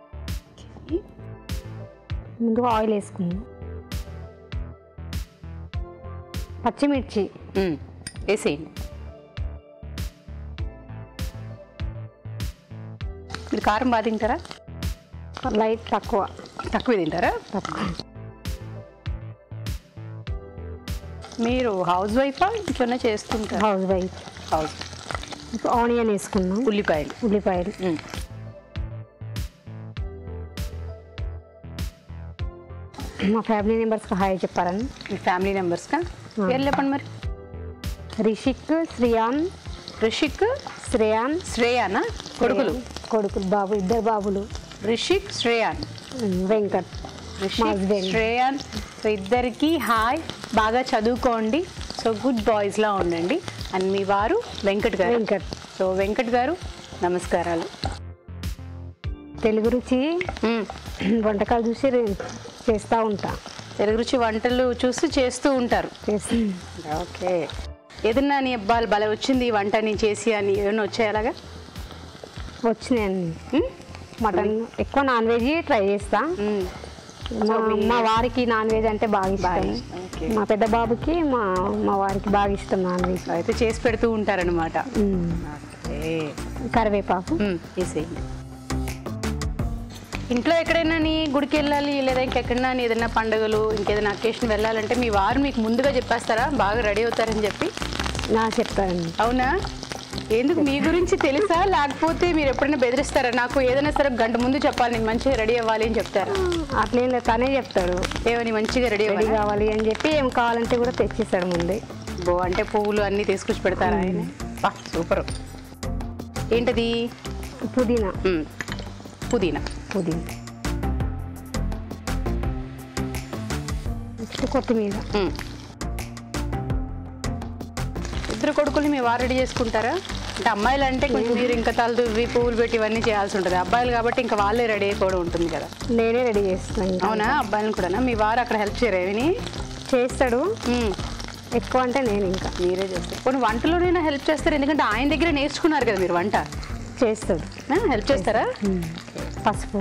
Speaker 4: ముందుగా ఆయిల్ వేసుకుందాం. పచ్చిమిర్చి
Speaker 1: వేసేయండి. మీరు కారం బాగా తింటారా?
Speaker 4: లైట్ తక్కువ.
Speaker 1: తక్కువ తింటారా?
Speaker 4: తక్కువ.
Speaker 1: మీరు హౌస్ వైఫా ఇంట్లోనే చేస్తుంటారు?
Speaker 4: Housewife.
Speaker 1: హౌస్.
Speaker 4: ఇప్పుడు ఆనియన్ వేసుకుందాం.
Speaker 1: ఉల్లిపాయలు.
Speaker 4: ఉల్లిపాయలు మా ఫ్యామిలీ మెంబర్స్కి హాయ్ చెప్పారని.
Speaker 1: మీ ఫ్యామిలీ మెంబర్స్కా పేరు చెప్పండి మరి.
Speaker 4: రిషిక్, శ్రియాన్.
Speaker 1: రిషిక్,
Speaker 4: శ్రేయాన్.
Speaker 1: శ్రేయానా? కొడుకులు?
Speaker 4: కొడుకులు బాబు, ఇద్దరు బాబులు.
Speaker 1: రిషిక్, శ్రేయాన్.
Speaker 4: వెంకట్.
Speaker 1: రిషిక్, శ్రేయాన్. సో ఇద్దరికి హాయ్. బాగా చదువుకోండి. సో గుడ్ బాయ్స్లా ఉండండి. అండ్ మీ వారు వెంకట్ గారు.
Speaker 4: వెంకట్.
Speaker 1: సో వెంకట్ గారు నమస్కారాలు.
Speaker 4: తెలుగు రుచి వంటకాలు చూసి చేస్తూ ఉంటా.
Speaker 1: తెలుగు రుచి వంటలు చూస్తూ చేస్తూ ఉంటారు.
Speaker 4: చేసి
Speaker 1: ఓకే. ఏదన్నా నీ అబ్బాలు భలే వచ్చింది ఈ వంట నేను చేసి అని ఏమైనా వచ్చాయి అలాగా?
Speaker 4: వచ్చినాయండి. మటన్ ఎక్కువ నాన్ వెజ్ ట్రై చేస్తా. మా మా వారికి నాన్ వెజ్ అంటే బాగా ఇష్టం. మా పెద్ద బాబుకి మా మా వారికి బాగా ఇష్టం నాన్ వెజ్.
Speaker 1: అయితే చేసి పెడుతూ ఉంటారనమాట.
Speaker 4: కరివేపాకు
Speaker 1: వేసేయండి. ఇంట్లో ఎక్కడైనా నీ గుడికి వెళ్ళాలి లేదా ఇంకెక్కడైనా నీ ఏదైనా పండుగలు ఇంకేదైనా అకేషన్ వెళ్ళాలంటే మీ వారు మీకు ముందుగా చెప్పేస్తారా బాగా రెడీ అవుతారని చెప్పి?
Speaker 4: నా చెప్తారండి.
Speaker 1: అవునా? ఎందుకు మీ గురించి తెలుసా లేకపోతే మీరు ఎప్పుడైనా బెదిరిస్తారా? నాకు ఏదైనా సరే గంట ముందు చెప్పాలి నేను మంచిగా రెడీ అవ్వాలి అని చెప్తారా?
Speaker 4: అట్లేం లేదు, తనే చెప్తాడు
Speaker 1: ఏమని మంచిగా రెడీ
Speaker 4: రెడీ కావాలి అని చెప్పి ఏం కావాలంటే కూడా తెచ్చిస్తాడు ముందే.
Speaker 1: బో అంటే పువ్వులు అన్నీ తీసుకొచ్చి పెడతారా ఆయన? సూపర్. ఏంటది?
Speaker 4: పుదీనా.
Speaker 1: పుదీనా
Speaker 4: పుదీనా నెక్స్ట్ కొత్తిమీర.
Speaker 1: ఇద్దరు కొడుకులు మీ వారు రెడీ చేసుకుంటారా? అంటే అమ్మాయిలు అంటే కొంచెం మీరు ఇంకా తల దువ్వి పువ్వులు పెట్టి ఇవన్నీ చేయాల్సి ఉంటుంది. అబ్బాయిలు కాబట్టి ఇంకా వాళ్ళే రెడీ అయిపోవడం ఉంటుంది కదా.
Speaker 4: నేనే రెడీ చేస్తున్నాను.
Speaker 1: అవునా? అబ్బాయిలు కూడా మీ వారు అక్కడ హెల్ప్ చేయరు ఏమని?
Speaker 4: చేస్తాడు, ఎక్కువ అంటే నేను ఇంకా
Speaker 1: మీరే చేస్తారు. కొన్ని వంటలోనైనా హెల్ప్ చేస్తారు ఎందుకంటే ఆయన దగ్గర నేర్చుకున్నారు కదా మీరు వంట.
Speaker 4: చేస్తాడు.
Speaker 1: హెల్ప్ చేస్తారా?
Speaker 4: పసుపు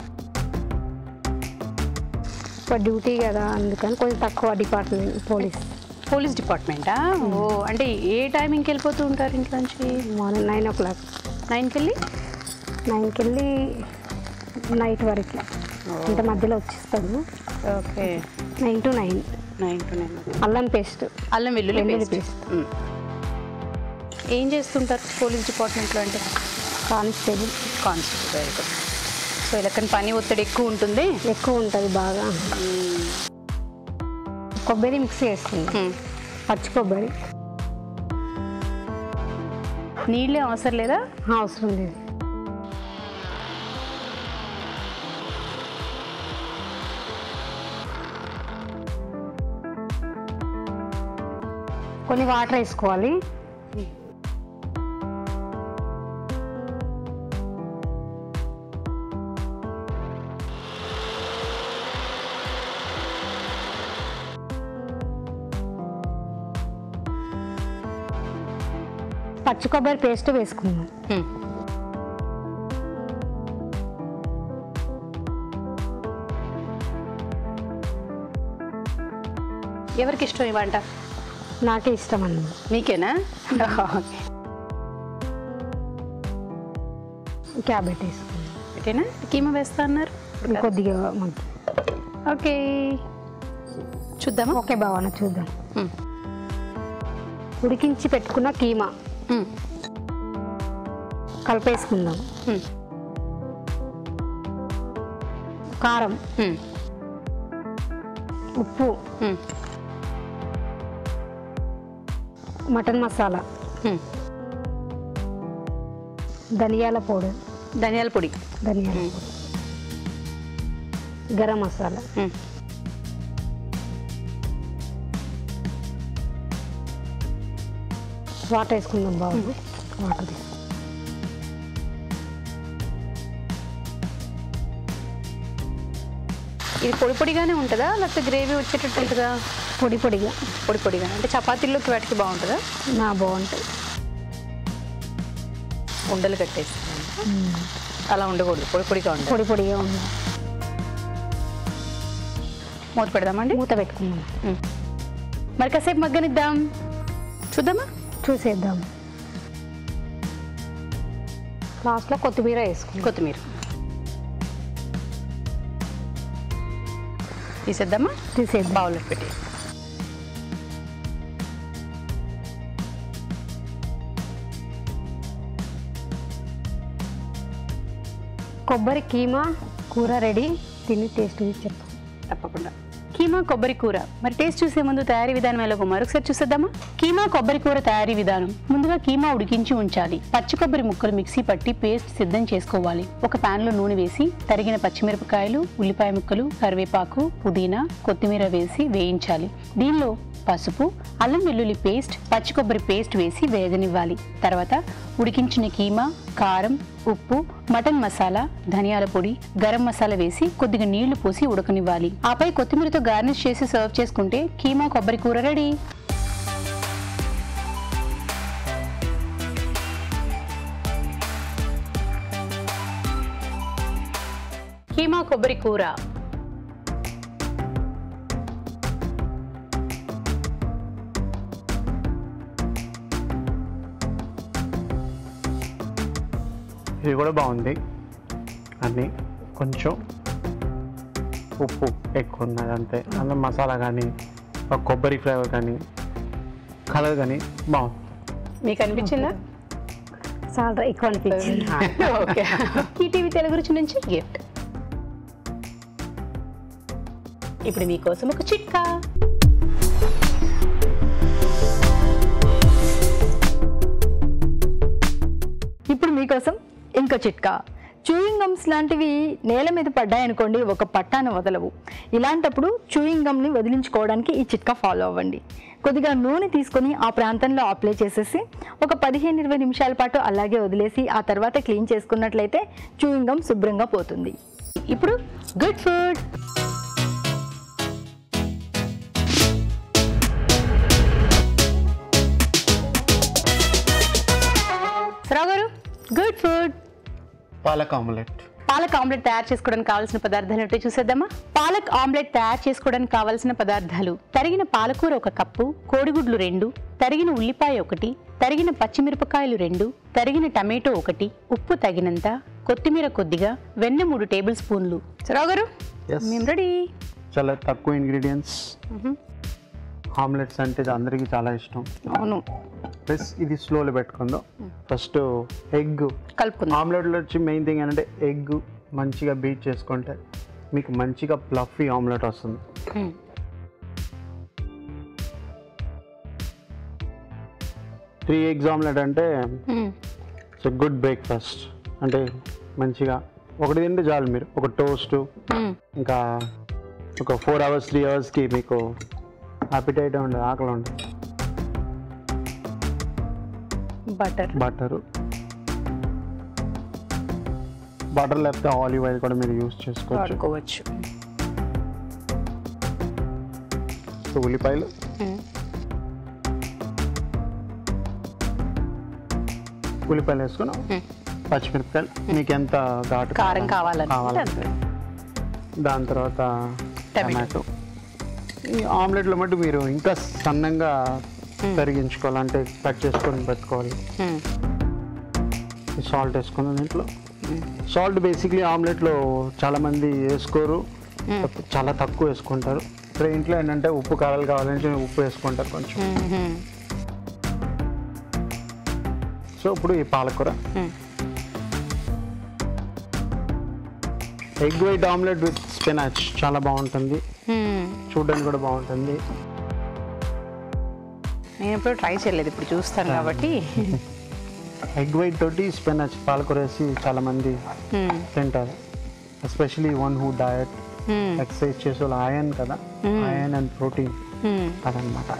Speaker 4: డ్యూటీ కదా అందుకని కొంచెం తక్కువ. డిపార్ట్మెంట్ పోలీస్
Speaker 1: పోలీస్ డిపార్ట్మెంటా? ఓ అంటే ఏ టైమింగ్కి వెళ్ళిపోతూ ఉంటారు ఇంట్లోంచి?
Speaker 4: Morning nine o'clock.
Speaker 1: నైన్కి వెళ్ళి
Speaker 4: నైన్కి వెళ్ళి నైట్ వరకు అంటే మధ్యలో వచ్చేస్తాడు.
Speaker 1: Okay.
Speaker 4: Nine to nine.
Speaker 1: Nine to nine.
Speaker 4: అల్లం పేస్ట్,
Speaker 1: అల్లం వెల్లుల్లి
Speaker 4: వెల్లుల్లి
Speaker 1: పేస్ట్.
Speaker 4: పేస్ట్.
Speaker 1: ఏం చేస్తుంటారు పోలీస్ డిపార్ట్మెంట్లో అంటే?
Speaker 4: Constable.
Speaker 1: Constable. Very good. So ఇలా పని ఒత్తిడి ఎక్కువ ఉంటుంది.
Speaker 4: ఎక్కువ ఉంటుంది బాగా. కొబ్బరి మిక్స్ చేస్తుంది, పచ్చి కొబ్బరి.
Speaker 1: నీళ్ళే అవసరం లేదా?
Speaker 4: అవసరం లేదు. కొన్ని వాటర్ వేసుకోవాలి. పచ్చి కొబ్బరి పేస్ట్ వేసుకుందాం.
Speaker 1: ఎవరికి ఇష్టం ఈ వంట?
Speaker 4: నాకే ఇష్టం అన్న.
Speaker 1: మీకేనా?
Speaker 4: క్యాబెట్ వేసుకుందాం.
Speaker 1: ఓకేనా? కీమా వేస్తా అన్నారు
Speaker 4: కొద్దిగా.
Speaker 1: ఓకే చూద్దామా?
Speaker 4: ఓకే బావన్న చూద్దాం. ఉడికించి పెట్టుకున్న కీమా కలిపేసుకుందాం. కారం, ఉప్పు, మటన్ మసాలా, ధనియాల పౌడర్,
Speaker 1: ధనియాల పొడి,
Speaker 4: ధనియాల పొడి, గరం మసాలా, వాటర్ వేసుకుందాం బాబు. వాటర్
Speaker 1: ఇది పొడి పొడిగానే ఉంటుందా లేకపోతే గ్రేవీ వచ్చేటట్టు ఉంటుందా?
Speaker 4: పొడి పొడిగా.
Speaker 1: పొడి పొడిగా అంటే చపాతీల్లోకి వాటికి బాగుంటుందా?
Speaker 4: నా బాగుంటుంది.
Speaker 1: ఉండలు కట్టేసి అలా ఉండకూడదు, పొడి పొడిగా ఉండాలి.
Speaker 4: పొడి పొడిగా ఉంది.
Speaker 1: మూత పెడదామండి.
Speaker 4: మూత పెట్టుకుందాం.
Speaker 1: మరి కాసేపు మగ్గనిద్దాం. చూద్దామా?
Speaker 4: చూసేద్దాం. లాస్ట్లో కొత్తిమీర వేసుకుందాం.
Speaker 1: కొత్తిమీర తీసేద్దామా?
Speaker 4: తీసేద్దాం.
Speaker 1: బౌల్లో పెట్టి
Speaker 4: కొబ్బరి కీమా కూర రెడీ. తిని టేస్ట్ చెప్పు.
Speaker 1: తప్పకుండా. కీమా కొబ్బరి కూర. మరి టేస్ట్ చూసే ముందు తయారీ విధానం ఎలాగో మరొకసారి చూసేద్దామా? కీమా కొబ్బరి కూర తయారీ విధానం. ముందుగా కీమా ఉడికించి ఉంచాలి. పచ్చి కొబ్బరి ముక్కలు మిక్సీ పట్టి పేస్ట్ సిద్ధం చేసుకోవాలి. ఒక పాన్ లో నూనె వేసి తరిగిన పచ్చిమిరపకాయలు, ఉల్లిపాయ ముక్కలు, కరివేపాకు, పుదీనా, కొత్తిమీర వేసి వేయించాలి. దీనిలో పసుపు, అల్లం వెల్లుల్లి పేస్ట్, పచ్చి కొబ్బరి పేస్ట్ వేసి వేగనివ్వాలి. తర్వాత ఉడికించిన కీమా, కారం, ఉప్పు, మటన్ మసాలా, ధనియాల పొడి, గరం మసాలా వేసి కొద్దిగా నీళ్లు పోసి ఉడకనివ్వాలి. ఆపై కొత్తిమీరతో గార్నిష్ చేసి సర్వ్ చేసుకుంటే కీమా కొబ్బరి కూర రెడీ. కీమా కొబ్బరి కూర.
Speaker 2: ఇది కూడా బాగుంది. అన్నీ కొంచెం ఉప్పు ఎక్కువ ఉన్నది అంతే. అందులో మసాలా కానీ కొబ్బరి ఫ్లేవర్ కానీ కలర్ కానీ బాగుంది.
Speaker 1: మీకు అనిపించిందా?
Speaker 4: చాలా ఎక్కువ అనిపించింది.
Speaker 1: ఓకే. ఈటీవీ తెలుగు రుచి నుంచి గిఫ్ట్. ఇప్పుడు మీకోసం ఒక చిట్కా.
Speaker 3: ఇప్పుడు మీకోసం ఇంకో చిట్కా. చూయింగ్ గమ్స్ లాంటివి నేల మీద పడ్డాయనుకోండి, ఒక పట్టాన వదలవు. ఇలాంటప్పుడు చూయింగ్ గమ్ని వదిలించుకోవడానికి ఈ చిట్కా ఫాలో అవ్వండి. కొద్దిగా నూనె తీసుకొని ఆ ప్రాంతంలో అప్లై చేసేసి ఒక పదిహేను ఇరవై నిమిషాల పాటు అలాగే వదిలేసి ఆ తర్వాత క్లీన్ చేసుకున్నట్లయితే చూయింగ్ గమ్ శుభ్రంగా పోతుంది.
Speaker 1: ఇప్పుడు గుడ్ ఫుడ్. రావు గారు, good food.
Speaker 2: Palak omelette.
Speaker 1: Palak omelette తయారు చేసుకోవడానికి కావాల్సిన పదార్థాలు ఏంటో చూసేద్దామా? పాలక్ ఆమ్లెట్ తయారు చేసుకోవడానికి కావాల్సిన పదార్థాలు: తరిగిన పాలకూర ఒక కప్పు, కోడిగుడ్లు రెండు, తరిగిన ఉల్లిపాయ ఒకటి, తరిగిన పచ్చిమిరపకాయలు రెండు, తరిగిన టమాటో ఒకటి, ఉప్పు తగినంత, కొత్తిమీర కొద్దిగా, వెన్న మూడు టేబుల్ స్పూన్లు. రావు గారు, మేము రెడీ.
Speaker 2: చాలా తక్కువ ఇంగ్రీడియంట్స్. ఆమ్లెట్స్ అంటే అందరికీ చాలా ఇష్టం.
Speaker 1: అవును.
Speaker 2: ప్లస్ ఇది స్లోలో పెట్టుకుందాం. ఫస్ట్ ఎగ్
Speaker 1: కలుపుకుందాం.
Speaker 2: ఆమ్లెట్లో వచ్చి మెయిన్ థింగ్ ఏంటంటే ఎగ్ మంచిగా బీట్ చేసుకుంటే మీకు మంచిగా ప్లఫీ ఆమ్లెట్ వస్తుంది. త్రీ ఎగ్స్ ఆమ్లెట్ అంటే ఇట్స్ గుడ్ బ్రేక్ఫాస్ట్. అంటే మంచిగా ఒకటి తింటే చాలు. మీరు ఒక టోస్ట్ ఇంకా ఒక ఫోర్ అవర్స్ త్రీ అవర్స్కి మీకు అపిటైట్ ఉండదు, ఆకలి ఉండదు.
Speaker 1: బటర్
Speaker 2: బటరు బటర్ లేకపోతే ఆలివ్ ఆయిల్ కూడా మీరు యూస్ చేసుకోవచ్చు.
Speaker 1: వాడుకోవచ్చు.
Speaker 2: ఉల్లిపాయలు, ఉల్లిపాయలు వేసుకున్నాం. పచ్చిమిరపకాయలు మీకు ఎంత ఘాటు
Speaker 1: కారం కావాలని
Speaker 2: కావాలంటే. దాని తర్వాత టమాటో. ఈ ఆమ్లెట్లో మటు మీరు ఇంకా సన్నంగా తరిగించుకోవాలంటే కట్ చేసుకొని పెట్టుకోవాలి. సాల్ట్ వేసుకున్నాం దీంట్లో. సాల్ట్ బేసిక్లీ ఆమ్లెట్లో చాలామంది వేసుకోరు, చాలా తక్కువ వేసుకుంటారు. ఇక్కడ ఇంట్లో ఏంటంటే ఉప్పు కారాలు కావాలంటే ఉప్పు వేసుకుంటారు కొంచెం. సో ఇప్పుడు ఈ పాలకూర, egg white omelette with spinach చాలా బాగుంటుంది. చూడడానికి కూడా బాగుంటుంది.
Speaker 1: నేను ఎప్పుడు ట్రై చేయలేదు, ఇప్పుడు చూస్తాను కాబట్టి.
Speaker 2: ఎగ్ వైట్ తోటి స్పినాచ్ పాలకూర వేసి చాలా మంది తింటారు. Especially one who diet exercise చేసే వాళ్ళు. ఐరన్ కదా, ఐరన్ అండ్ ప్రోటీన్ అదనమాట.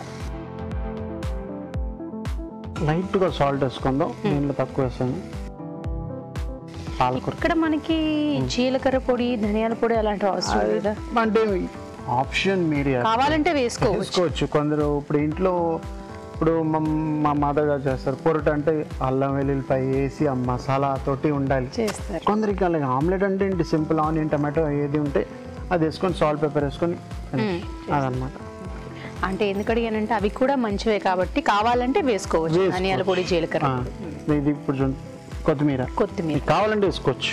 Speaker 2: లైట్గా సాల్ట్ వేసుకుందాం, దీంట్లో తక్కువ వేసాను. పాలకూర
Speaker 1: ఇక్కడ మనకి జీలకర్ర పొడి, ధనియాల పొడి అలాంటివి అవసరం లేదా?
Speaker 2: అంటే ఆప్షన్ మీరు
Speaker 1: కావాలంటే వేసుకోవచ్చు.
Speaker 2: వేసుకోవచ్చు. కొందరు ఇప్పుడు ఇంట్లో ఇప్పుడు మా మదర్ గారు చేస్తారు పొరట అంటే అల్లం వెల్లుల్లిపాయ వేసి ఆ మసాలా తోటి ఉండాలి
Speaker 1: చేస్తారు.
Speaker 2: కొందరికి అలాగే ఆమ్లెట్ అంటే ఏంటి సింపుల్ ఆనియన్ టమాటో ఏది ఉంటే అది వేసుకొని సాల్ట్ పెప్పర్ వేసుకొని అదనమాట.
Speaker 1: అంటే ఎందుకడి అంటే అవి కూడా మంచివే కాబట్టి కావాలంటే వేసుకోవచ్చు. ధనియాల పొడి, జీలకర్ర.
Speaker 2: ఇది ఇప్పుడు కొత్తిమీర
Speaker 1: కొత్తిమీర
Speaker 2: కావాలంటే వేసుకోవచ్చు.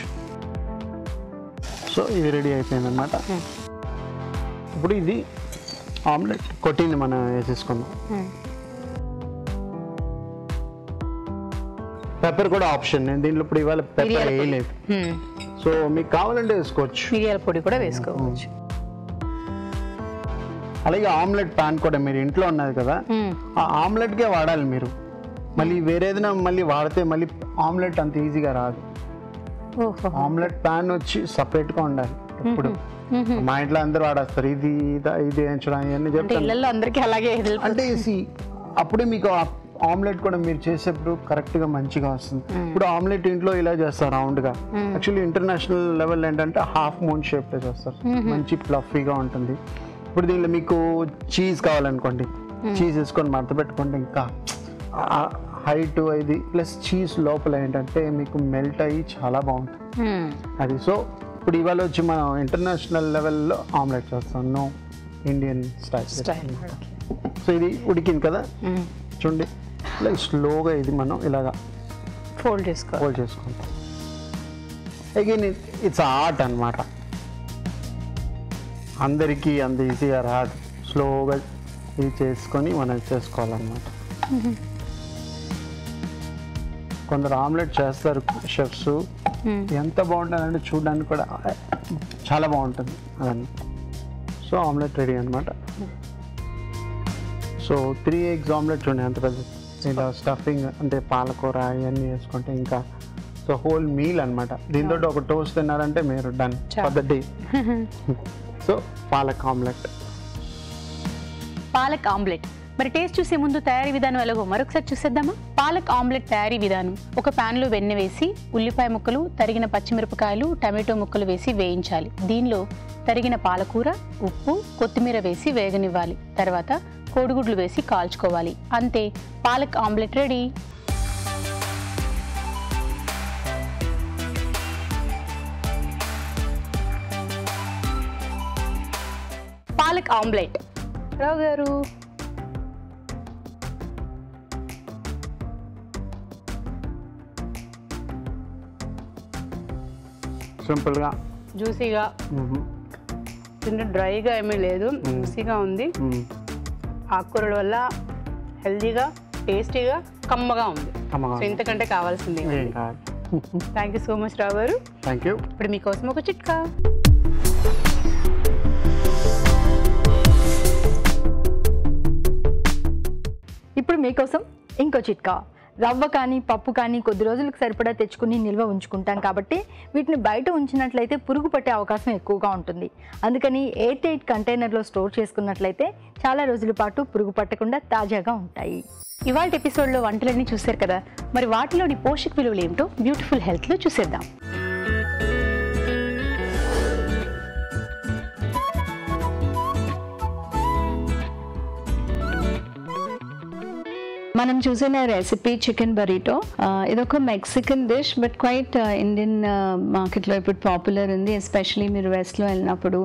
Speaker 2: సో ఇది రెడీ అయిపోయింది అనమాట. ఇప్పుడు ఇది ఆమ్లెట్ కొట్టింది మనం వేసేసుకుందాం. పెప్పర్ కూడా ఆప్షన్. నేను దీంట్లో ఇప్పుడు ఇవాళ పెప్పర్ వేయలేదు. సో మీకు కావాలంటే వేసుకోవచ్చు.
Speaker 1: మిరియాల పొడి కూడా వేసుకోవచ్చు.
Speaker 2: అలాగే ఆమ్లెట్ ప్యాన్ కూడా మీరు ఇంట్లో ఉన్నది కదా, ఆ ఆమ్లెట్కే వాడాలి మీరు. మళ్ళీ వేరేదైనా మళ్ళీ వాడితే మళ్ళీ ఆమ్లెట్ అంత ఈజీగా రాదు. ఆమ్లెట్ ప్యాన్ వచ్చి సపరేట్గా ఉండాలి. ఇప్పుడు మా ఇంట్లో అందరూ వాడేస్తారు ఇది ఇది వేయించడం ఇవన్నీ చెప్తాను.
Speaker 1: అందరికీ అలాగే
Speaker 2: అంటే అప్పుడే మీకు ఆమ్లెట్ కూడా మీరు చేసేప్పుడు కరెక్ట్గా మంచిగా వస్తుంది. ఇప్పుడు ఆమ్లెట్ ఇంట్లో ఇలా చేస్తారు రౌండ్గా, యాక్చువల్లీ ఇంటర్నేషనల్ లెవెల్ ఏంటంటే హాఫ్ మూన్ షేప్లో చేస్తారు, మంచి ఫ్లఫీగా ఉంటుంది. ఇప్పుడు దీనిలో మీకు చీజ్ కావాలనుకోండి, చీజ్ వేసుకొని మడత పెట్టుకోండి, ఇంకా హైట్ ఇది ప్లస్ చీజ్ లోపల ఏంటంటే మీకు మెల్ట్ అయ్యి చాలా బాగుంటుంది అది. సో ఇప్పుడు ఇవాళ వచ్చి మనం ఇంటర్నేషనల్ లెవెల్లో ఆమ్లెట్ చేస్తాం, నో ఇండియన్ స్టైల్. సో ఇది ఉడికింది కదా, చూడండి ఇలా స్లోగా ఇది మనం ఇలాగా
Speaker 1: ఫోల్డ్ చేసుకో
Speaker 2: ఫోల్డ్ చేసుకుంటాం. అగైన్ ఇట్స్ ఆర్ట్ అనమాట, అందరికీ అంత ఈజీగా రాదు, స్లోగా ఇది చేసుకొని మనం చేసుకోవాలన్నమాట. కొందరు ఆమ్లెట్ చేస్తారు షెఫ్స్, ఎంత బాగుంటుందంటే చూడడానికి కూడా చాలా బాగుంటుంది అవన్నీ. సో ఆమ్లెట్ రెడీ అనమాట. సో త్రీ ఎగ్స్ ఆమ్లెట్ చూడండి ఎంత పెద్ద, ఇలా స్టఫింగ్ అంటే పాలకూర ఇవన్నీ వేసుకుంటే ఇంకా సో హోల్ మీల్ అనమాట. దీంతో ఒక టోస్ట్ తిన్నారంటే మీరు done for the day. So palak omelette.
Speaker 1: Palak omelette మరి టేస్ట్ చూసే ముందు తయారీ విధానం ఎలాగో మరొకసారి చూసేద్దామా. పాలక్ ఆమ్లెట్ తయారీ విధానం: ఒక ప్యాన్లో వెన్నె వేసి ఉల్లిపాయ ముక్కలు, తరిగిన పచ్చిమిరపకాయలు, టమాటో ముక్కలు వేసి వేయించాలి. దీనిలో తరిగిన పాలకూర, ఉప్పు, కొత్తిమీర వేసి వేగనివ్వాలి. తర్వాత కోడిగుడ్లు వేసి కాల్చుకోవాలి. అంతే, palak omelette ready. Palak omelette Rao గారు.
Speaker 2: సింపుల్గా
Speaker 1: జ్యూసీగా, తింటే డ్రైగా ఏమీ లేదు, జ్యూసీగా ఉంది. ఆకుకూరల వల్ల హెల్దీగా, టేస్టీగా, కమ్మగా ఉంది. సో ఇంతకంటే కావాల్సింది. Thank you so much Rao గారు.
Speaker 2: Thank you.
Speaker 1: ఇప్పుడు మీకోసం ఒక చిట్కా.
Speaker 3: ఇప్పుడు మీకోసం ఇంకో చిట్కా. రవ్వ కానీ పప్పు కానీ కొద్ది రోజులకు సరిపడా తెచ్చుకుని నిల్వ ఉంచుకుంటాం కాబట్టి వీటిని బయట ఉంచినట్లయితే పురుగు పట్టే అవకాశం ఎక్కువగా ఉంటుంది. అందుకని ఎయిర్ టైట్ కంటైనర్లో స్టోర్ చేసుకున్నట్లయితే చాలా రోజుల పాటు పురుగు పట్టకుండా తాజాగా ఉంటాయి.
Speaker 1: ఇవాళ ఎపిసోడ్లో వంటలన్నీ చూశారు కదా, మరి వాటిలోని పోషక విలువలు ఏమిటో బ్యూటిఫుల్ హెల్త్లో చూసేద్దాం. మనం చూసిన రెసిపీ చికెన్ బరీటో. ఇదొక Mexican dish but quite Indian మార్కెట్లో ఇప్పుడు పాపులర్ ఉంది. ఎస్పెషలీ మీరు వెస్ట్లో వెళ్ళినప్పుడు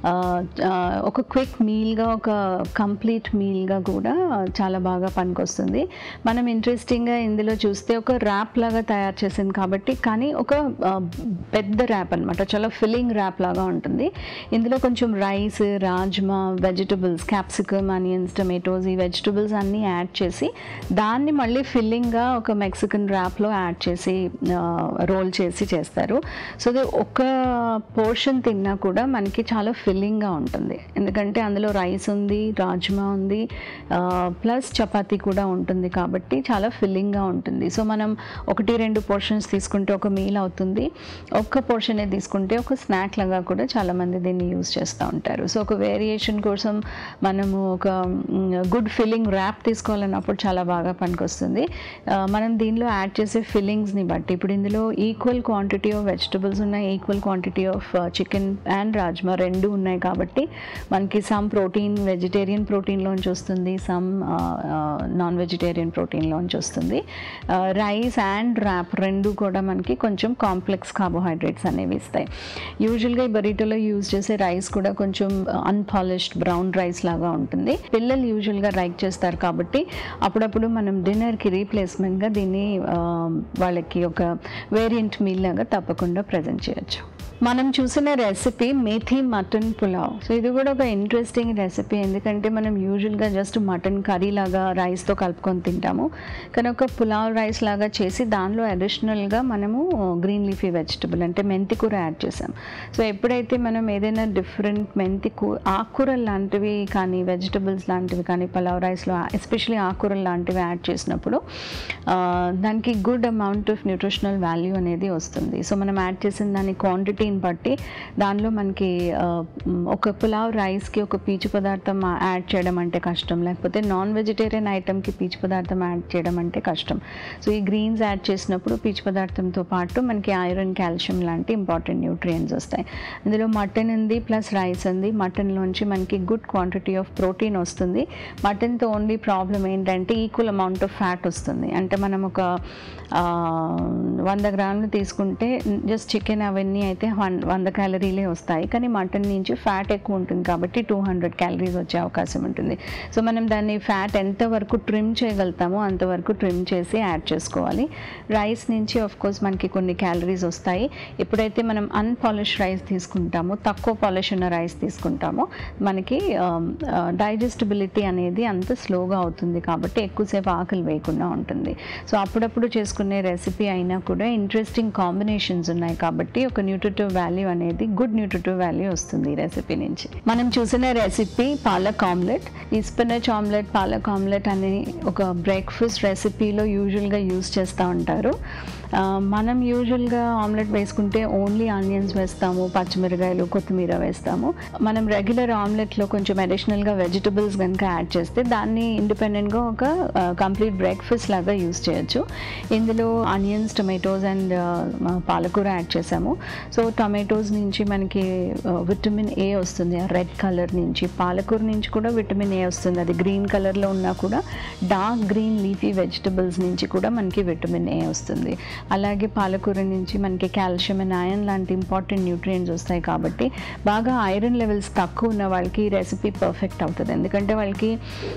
Speaker 1: ఒక క్విక్ మీల్గా, ఒక కంప్లీట్ మీల్గా కూడా చాలా బాగా పనికొస్తుంది. మనం ఇంట్రెస్టింగ్గా ఇందులో చూస్తే ఒక ర్యాప్ లాగా తయారు చేసింది కాబట్టి, కానీ ఒక పెద్ద ర్యాప్ అనమాట, చాలా ఫిల్లింగ్ ర్యాప్ లాగా ఉంటుంది. ఇందులో కొంచెం rice, rajma, vegetables, capsicum, onions, tomatoes, ఈ వెజిటబుల్స్ అన్నీ యాడ్ చేసి దాన్ని మళ్ళీ ఫిల్లింగ్గా ఒక మెక్సికన్ ర్యాప్లో యాడ్ చేసి రోల్ చేసి చేస్తారు. సో అది ఒక పోర్షన్ తిన్నా కూడా మనకి చాలా ఫిల్లింగ్గా ఉంటుంది, ఎందుకంటే అందులో రైస్ ఉంది, రాజ్మా ఉంది, ప్లస్ చపాతీ కూడా ఉంటుంది కాబట్టి చాలా ఫిల్లింగ్గా ఉంటుంది. సో మనం ఒకటి రెండు పోర్షన్స్ తీసుకుంటే ఒక మీల్ అవుతుంది, ఒక్క పోర్షనే తీసుకుంటే ఒక స్నాక్ లాగా కూడా చాలామంది దీన్ని యూజ్ చేస్తూ ఉంటారు. సో ఒక వేరియేషన్ కోసం మనము ఒక గుడ్ ఫిల్లింగ్ ర్యాప్ తీసుకోవాలన్నప్పుడు చాలా బాగా పనికొస్తుంది. మనం దీనిలో యాడ్ చేసే ఫిల్లింగ్స్ని బట్టి, ఇప్పుడు ఇందులో ఈక్వల్ క్వాంటిటీ ఆఫ్ వెజిటబుల్స్ ఉన్నాయి, equal quantity of chicken and rajma రెండు ఉన్నాయి కాబట్టి మనకి సమ్ ప్రోటీన్ వెజిటేరియన్ ప్రోటీన్లోంచి వస్తుంది, సమ్ నాన్ వెజిటేరియన్ ప్రోటీన్లోంచి వస్తుంది. రైస్ అండ్ ర్యాప్ రెండు కూడా మనకి కొంచెం కాంప్లెక్స్ కార్బోహైడ్రేట్స్ అనేవి ఇస్తాయి. యూజువల్గా ఈ బరీటోలో యూజ్ చేసే రైస్ కూడా కొంచెం అన్పాలిష్డ్ బ్రౌన్ రైస్ లాగా ఉంటుంది. పిల్లలు యూజువల్గా లైక్ చేస్తారు కాబట్టి అప్పుడప్పుడు మనం డిన్నర్కి రీప్లేస్మెంట్గా దీన్ని వాళ్ళకి ఒక వేరియంట్ మీల్ లాగా తప్పకుండా ప్రజెంట్ చేయొచ్చు. మనం చూసిన recipe methi mutton pulao. So ఇది కూడా ఒక ఇంట్రెస్టింగ్ రెసిపీ, ఎందుకంటే మనం యూజువల్గా జస్ట్ మటన్ కర్రీ లాగా రైస్తో కలుపుకొని తింటాము, కానీ ఒక పులావ్ రైస్ లాగా చేసి దానిలో అడిషనల్గా మనము గ్రీన్ లీఫీ వెజిటబుల్ అంటే మెంతి కూర యాడ్ చేసాం. సో ఎప్పుడైతే మనం ఏదైనా డిఫరెంట్ మెంతి కూ ఆకుకూరలు లాంటివి కానీ వెజిటబుల్స్ లాంటివి కానీ పులావ్ రైస్లో ఎస్పెషలీ ఆకుకూరలు లాంటివి యాడ్ చేసినప్పుడు దానికి good amount of nutritional value అనేది వస్తుంది. సో మనం యాడ్ చేసిన దాని క్వాంటిటీ
Speaker 6: క్వాంటిటీని బట్టి దానిలో మనకి ఒక పులావ్ రైస్కి ఒక పీచు పదార్థం యాడ్ చేయడం అంటే కష్టం, లేకపోతే నాన్ వెజిటేరియన్ ఐటమ్కి పీచు పదార్థం యాడ్ చేయడం అంటే కష్టం. సో ఈ గ్రీన్స్ యాడ్ చేసినప్పుడు పీచు పదార్థంతో పాటు మనకి ఐరన్, కాల్షియం లాంటి ఇంపార్టెంట్ న్యూట్రియంట్స్ వస్తాయి. ఇందులో మటన్ ఉంది ప్లస్ రైస్ ఉంది. మటన్లోంచి మనకి గుడ్ క్వాంటిటీ ఆఫ్ ప్రోటీన్ వస్తుంది. మటన్తో ఓన్లీ ప్రాబ్లం ఏంటంటే ఈక్వల్ అమౌంట్ ఆఫ్ ఫ్యాట్ వస్తుంది. అంటే మనం ఒక వంద గ్రాములు తీసుకుంటే జస్ట్ చికెన్ అవన్నీ అయితే వన్ వంద క్యాలరీలే వస్తాయి, కానీ మటన్ నుంచి ఫ్యాట్ ఎక్కువ ఉంటుంది కాబట్టి టూ హండ్రెడ్ క్యాలరీస్ వచ్చే అవకాశం ఉంటుంది. సో మనం దాన్ని ఫ్యాట్ ఎంతవరకు ట్రిమ్ చేయగలుగుతామో అంతవరకు ట్రిమ్ చేసి యాడ్ చేసుకోవాలి. రైస్ నుంచి ఆఫ్ కోర్స్ మనకి కొన్ని క్యాలరీస్ వస్తాయి. ఎప్పుడైతే మనం అన్పాలిష్ రైస్ తీసుకుంటామో, తక్కువ పాలిష్ ఉన్న రైస్ తీసుకుంటామో మనకి డైజెస్టిబిలిటీ అనేది అంత స్లోగా అవుతుంది కాబట్టి ఎక్కువసేపు ఆకలి వేయకుండా ఉంటుంది. సో అప్పుడప్పుడు చేసుకునే రెసిపీ అయినా కూడా ఇంట్రెస్టింగ్ కాంబినేషన్స్ ఉన్నాయి కాబట్టి ఒక న్యూట్రిటివ్ వాల్యూ అనేది, గుడ్ న్యూట్రిటివ్ వాల్యూ వస్తుంది ఈ రెసిపీ నుంచి. మనం చూసిన రెసిపీ పాలక్ ఆమ్లెట్. ఈ స్పినచ్ ఆమ్లెట్, పాలక్ ఆమ్లెట్ అనే ఒక బ్రేక్ఫాస్ట్ రెసిపీలో యూజువల్గా యూజ్ చేస్తూ ఉంటారు. మనం యూజువల్గా ఆమ్లెట్ వేసుకుంటే ఓన్లీ ఆనియన్స్ వేస్తాము, పచ్చిమిరకాయలు, కొత్తిమీర వేస్తాము. మనం రెగ్యులర్ ఆమ్లెట్లో కొంచెం అడిషనల్గా వెజిటబుల్స్ కనుక యాడ్ చేస్తే దాన్ని ఇండిపెండెంట్గా ఒక కంప్లీట్ బ్రేక్ఫాస్ట్ లాగా యూజ్ చేయొచ్చు. ఇందులో ఆనియన్స్, టొమాటోస్ అండ్ పాలకూర యాడ్ చేసాము. సో టొమాటోస్ నుంచి మనకి విటమిన్ ఏ వస్తుంది రెడ్ కలర్ నుంచి, పాలకూర నుంచి కూడా విటమిన్ ఏ వస్తుంది, అది గ్రీన్ కలర్లో ఉన్నా కూడా. డార్క్ గ్రీన్ లీఫీ వెజిటబుల్స్ నుంచి కూడా మనకి విటమిన్ ఏ వస్తుంది. అలాగే పాలకూర నుంచి మనకి కాల్షియం అండ్ ఐరన్ లాంటి ఇంపార్టెంట్ న్యూట్రియంట్స్ వస్తాయి కాబట్టి బాగా ఐరన్ లెవెల్స్ తక్కువ ఉన్న వాళ్ళకి ఈ రెసిపీ పర్ఫెక్ట్ అవుతుంది. ఎందుకంటే వాళ్ళకి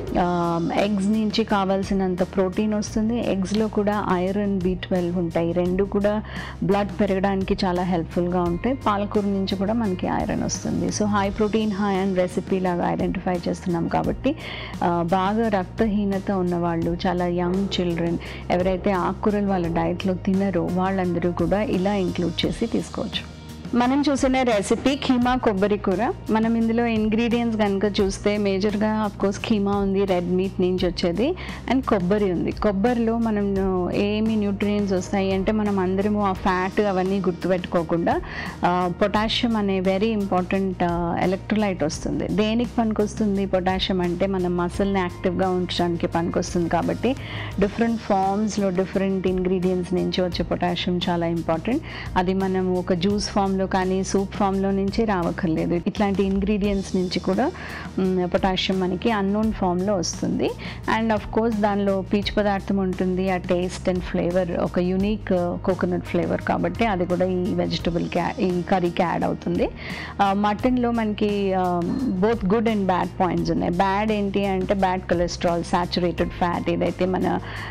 Speaker 6: ఎగ్స్ నుంచి కావాల్సినంత ప్రోటీన్ వస్తుంది, ఎగ్స్లో కూడా ఐరన్, బి ట్వెల్వ్ ఉంటాయి, రెండు కూడా బ్లడ్ పెరగడానికి చాలా హెల్ప్ఫుల్గా ఉంటాయి. పాలకూర నుంచి కూడా మనకి ఐరన్ వస్తుంది. So high protein, high and recipe లాగా ఐడెంటిఫై చేస్తున్నాం కాబట్టి బాగా రక్తహీనత ఉన్నవాళ్ళు, చాలా యంగ్ చిల్డ్రన్, ఎవరైతే ఆకుకూరలు వాళ్ళ డైట్లో తినరో వాళ్ళందరూ కూడా ఇలా ఇంక్లూడ్ చేసి తీసుకోవచ్చు. మనం చూసిన రెసిపీ కీమా కొబ్బరి కూర. మనం ఇందులో ఇంగ్రీడియంట్స్ కనుక చూస్తే మేజర్గా అఫ్కోర్స్ కీమా ఉంది, రెడ్ మీట్ నుంచి వచ్చేది, అండ్ కొబ్బరి ఉంది. కొబ్బరిలో మనం ఏమి న్యూట్రియంట్స్ వస్తాయి అంటే మనం అందరము ఆ ఫ్యాట్ అవన్నీ గుర్తుపెట్టుకోకుండా పొటాషియం అనే వెరీ ఇంపార్టెంట్ ఎలక్ట్రోలైట్ వస్తుంది. దేనికి పనికొస్తుంది పొటాషియం అంటే మనం మసిల్ని యాక్టివ్గా ఉంచడానికి పనికొస్తుంది కాబట్టి డిఫరెంట్ ఫార్మ్స్లో డిఫరెంట్ ఇంగ్రీడియంట్స్ నుంచి వచ్చే పొటాషియం చాలా ఇంపార్టెంట్. అది మనం ఒక జ్యూస్ ఫామ్లో కానీ సూప్ ఫామ్లో నుంచి రావక్కర్లేదు, ఇట్లాంటి ఇంగ్రీడియంట్స్ నుంచి కూడా పొటాషియం మనకి అన్నోన్ ఫామ్లో వస్తుంది. అండ్ ఆఫ్ కోర్స్ దానిలో పీచు పదార్థం ఉంటుంది, ఆ టేస్ట్ అండ్ ఫ్లేవర్ ఒక యూనిక్ కోకోనట్ ఫ్లేవర్ కాబట్టి అది కూడా ఈ వెజిటబుల్కి ఈ కర్రీకి యాడ్ అవుతుంది. మటన్లో మనకి both good and bad points ఉన్నాయి. బ్యాడ్ ఏంటి అంటే బ్యాడ్ కొలెస్ట్రాల్, సాచురేటెడ్ ఫ్యాట్, ఏదైతే మన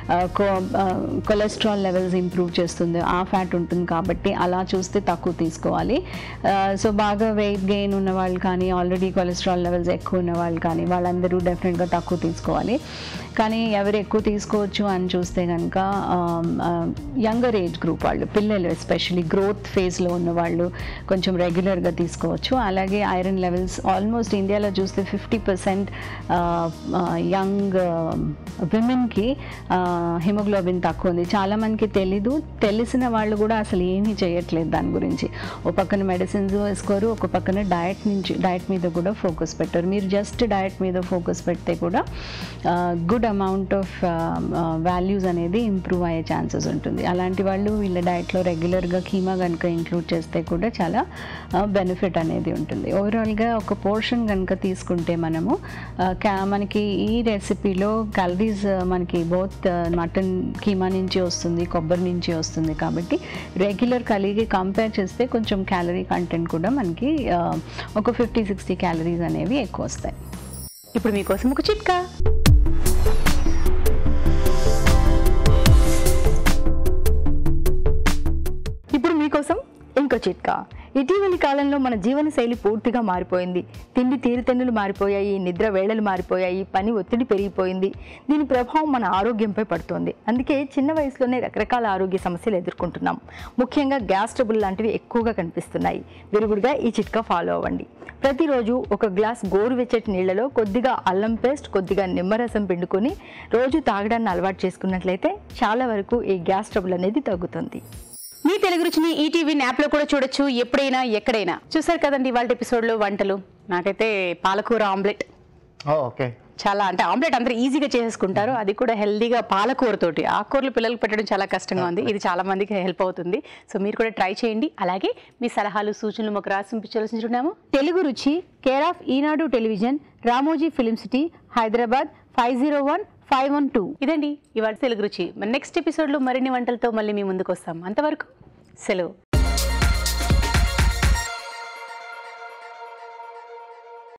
Speaker 6: కొలెస్ట్రాల్ లెవెల్స్ ఇంప్రూవ్ చేస్తుందో ఆ ఫ్యాట్ ఉంటుంది కాబట్టి అలా చూస్తే తక్కువ తీసుకోవాలి. సో బాగా వెయిట్ గెయిన్ ఉన్న వాళ్ళు కానీ, ఆల్రెడీ కొలెస్ట్రాల్ లెవెల్స్ ఎక్కువ ఉన్న వాళ్ళు కానీ వాళ్ళందరూ డెఫినెట్గా తక్కువ తీసుకోవాలి. కానీ ఎవరు ఎక్కువ తీసుకోవచ్చు అని చూస్తే కనుక యంగర్ ఏజ్ గ్రూప్ వాళ్ళు, పిల్లలు ఎస్పెషలీ గ్రోత్ ఫేజ్లో ఉన్న వాళ్ళు కొంచెం రెగ్యులర్గా తీసుకోవచ్చు. అలాగే ఐరన్ లెవెల్స్ ఆల్మోస్ట్ ఇండియాలో చూస్తే ఫిఫ్టీ పర్సెంట్ యంగ్ విమెన్కి హిమోగ్లోబిన్ తక్కువ ఉంది. చాలామందికి తెలీదు, తెలిసిన వాళ్ళు కూడా అసలు ఏమీ చేయట్లేదు దాని గురించి. ఒక పక్కన మెడిసిన్స్ వేసుకోరు, ఒక పక్కన డయట్ నుంచి డయట్ మీద కూడా ఫోకస్ పెట్టారు. మీరు జస్ట్ డయట్ మీద ఫోకస్ పెడితే కూడా గుడ్ అమౌంట్ ఆఫ్ వాల్యూస్ అనేది ఇంప్రూవ్ అయ్యే ఛాన్సెస్ ఉంటుంది. అలాంటి వాళ్ళు వీళ్ళ డయట్లో రెగ్యులర్గా కీమా కనుక ఇంక్లూడ్ చేస్తే కూడా చాలా బెనిఫిట్ అనేది ఉంటుంది. ఓవరాల్గా ఒక పోర్షన్ కనుక తీసుకుంటే మనము మనకి ఈ రెసిపీలో క్యాలరీస్ మనకి బోత్ మటన్ కీమా నుంచి వస్తుంది, కొబ్బరి నుంచి వస్తుంది కాబట్టి రెగ్యులర్ కర్రీకి కంపేర్ చేస్తే కొంచెం క్యాలరీ కంటెంట్ కూడా మనకి ఒక ఫిఫ్టీ సిక్స్టీ క్యాలరీస్ అనేవి ఎక్కువ వస్తాయి.
Speaker 1: ఇప్పుడు మీకోసం ఒక చిట్కా.
Speaker 3: ఇప్పుడు మీకోసం ఇంకో చిట్కా. ఇటీవలి కాలంలో మన జీవనశైలి పూర్తిగా మారిపోయింది. తిండి తీరుతెన్నులు మారిపోయాయి, నిద్ర వేళలు మారిపోయాయి, పని ఒత్తిడి పెరిగిపోయింది. దీని ప్రభావం మన ఆరోగ్యంపై పడుతోంది. అందుకే చిన్న వయసులోనే రకరకాల ఆరోగ్య సమస్యలు ఎదుర్కొంటున్నాం. ముఖ్యంగా గ్యాస్ ట్రబుల్ లాంటివి ఎక్కువగా కనిపిస్తున్నాయి. విరుగుడుగా ఈ చిట్కా ఫాలో అవ్వండి. ప్రతిరోజు ఒక గ్లాస్ గోరువెచ్చటి నీళ్లలో కొద్దిగా అల్లం పేస్ట్, కొద్దిగా నిమ్మరసం పిండుకొని రోజు తాగడాన్ని అలవాటు చేసుకున్నట్లయితే చాలా వరకు ఈ గ్యాస్ ట్రబుల్ అనేది తగ్గుతుంది.
Speaker 1: మీ తెలుగు రుచిని ఈటీవీ యాప్ లో కూడా చూడొచ్చు, ఎప్పుడైనా ఎక్కడైనా. చూసారు కదండి ఇవాళ ఎపిసోడ్ లో వంటలు. నాకైతే పాలకూర ఆమ్లెట్
Speaker 2: ఓకే,
Speaker 1: చాలా అంటే ఆమ్లెట్ అందరూ ఈజీగా చేసేసుకుంటారు, అది కూడా హెల్దీగా పాలకూరతోటి. ఆకుకూరలు పిల్లలకు పెట్టడం చాలా కష్టంగా ఉంది, ఇది చాలా మందికి హెల్ప్ అవుతుంది. సో మీరు కూడా ట్రై చేయండి. అలాగే మీ సలహాలు సూచనలు మాకు రాసి పంపించాల్సించున్నాము.
Speaker 5: Telugu Ruchi, care of Eenadu television, Ramoji film city, Hyderabad five zero one five one two.
Speaker 1: ఇదండి ఇవాళ తెలుగు రుచి. మరి నెక్స్ట్ ఎపిసోడ్లో మరిన్ని వంటలతో మళ్ళీ మీ ముందుకు వస్తాం. అంతవరకు సెలవు.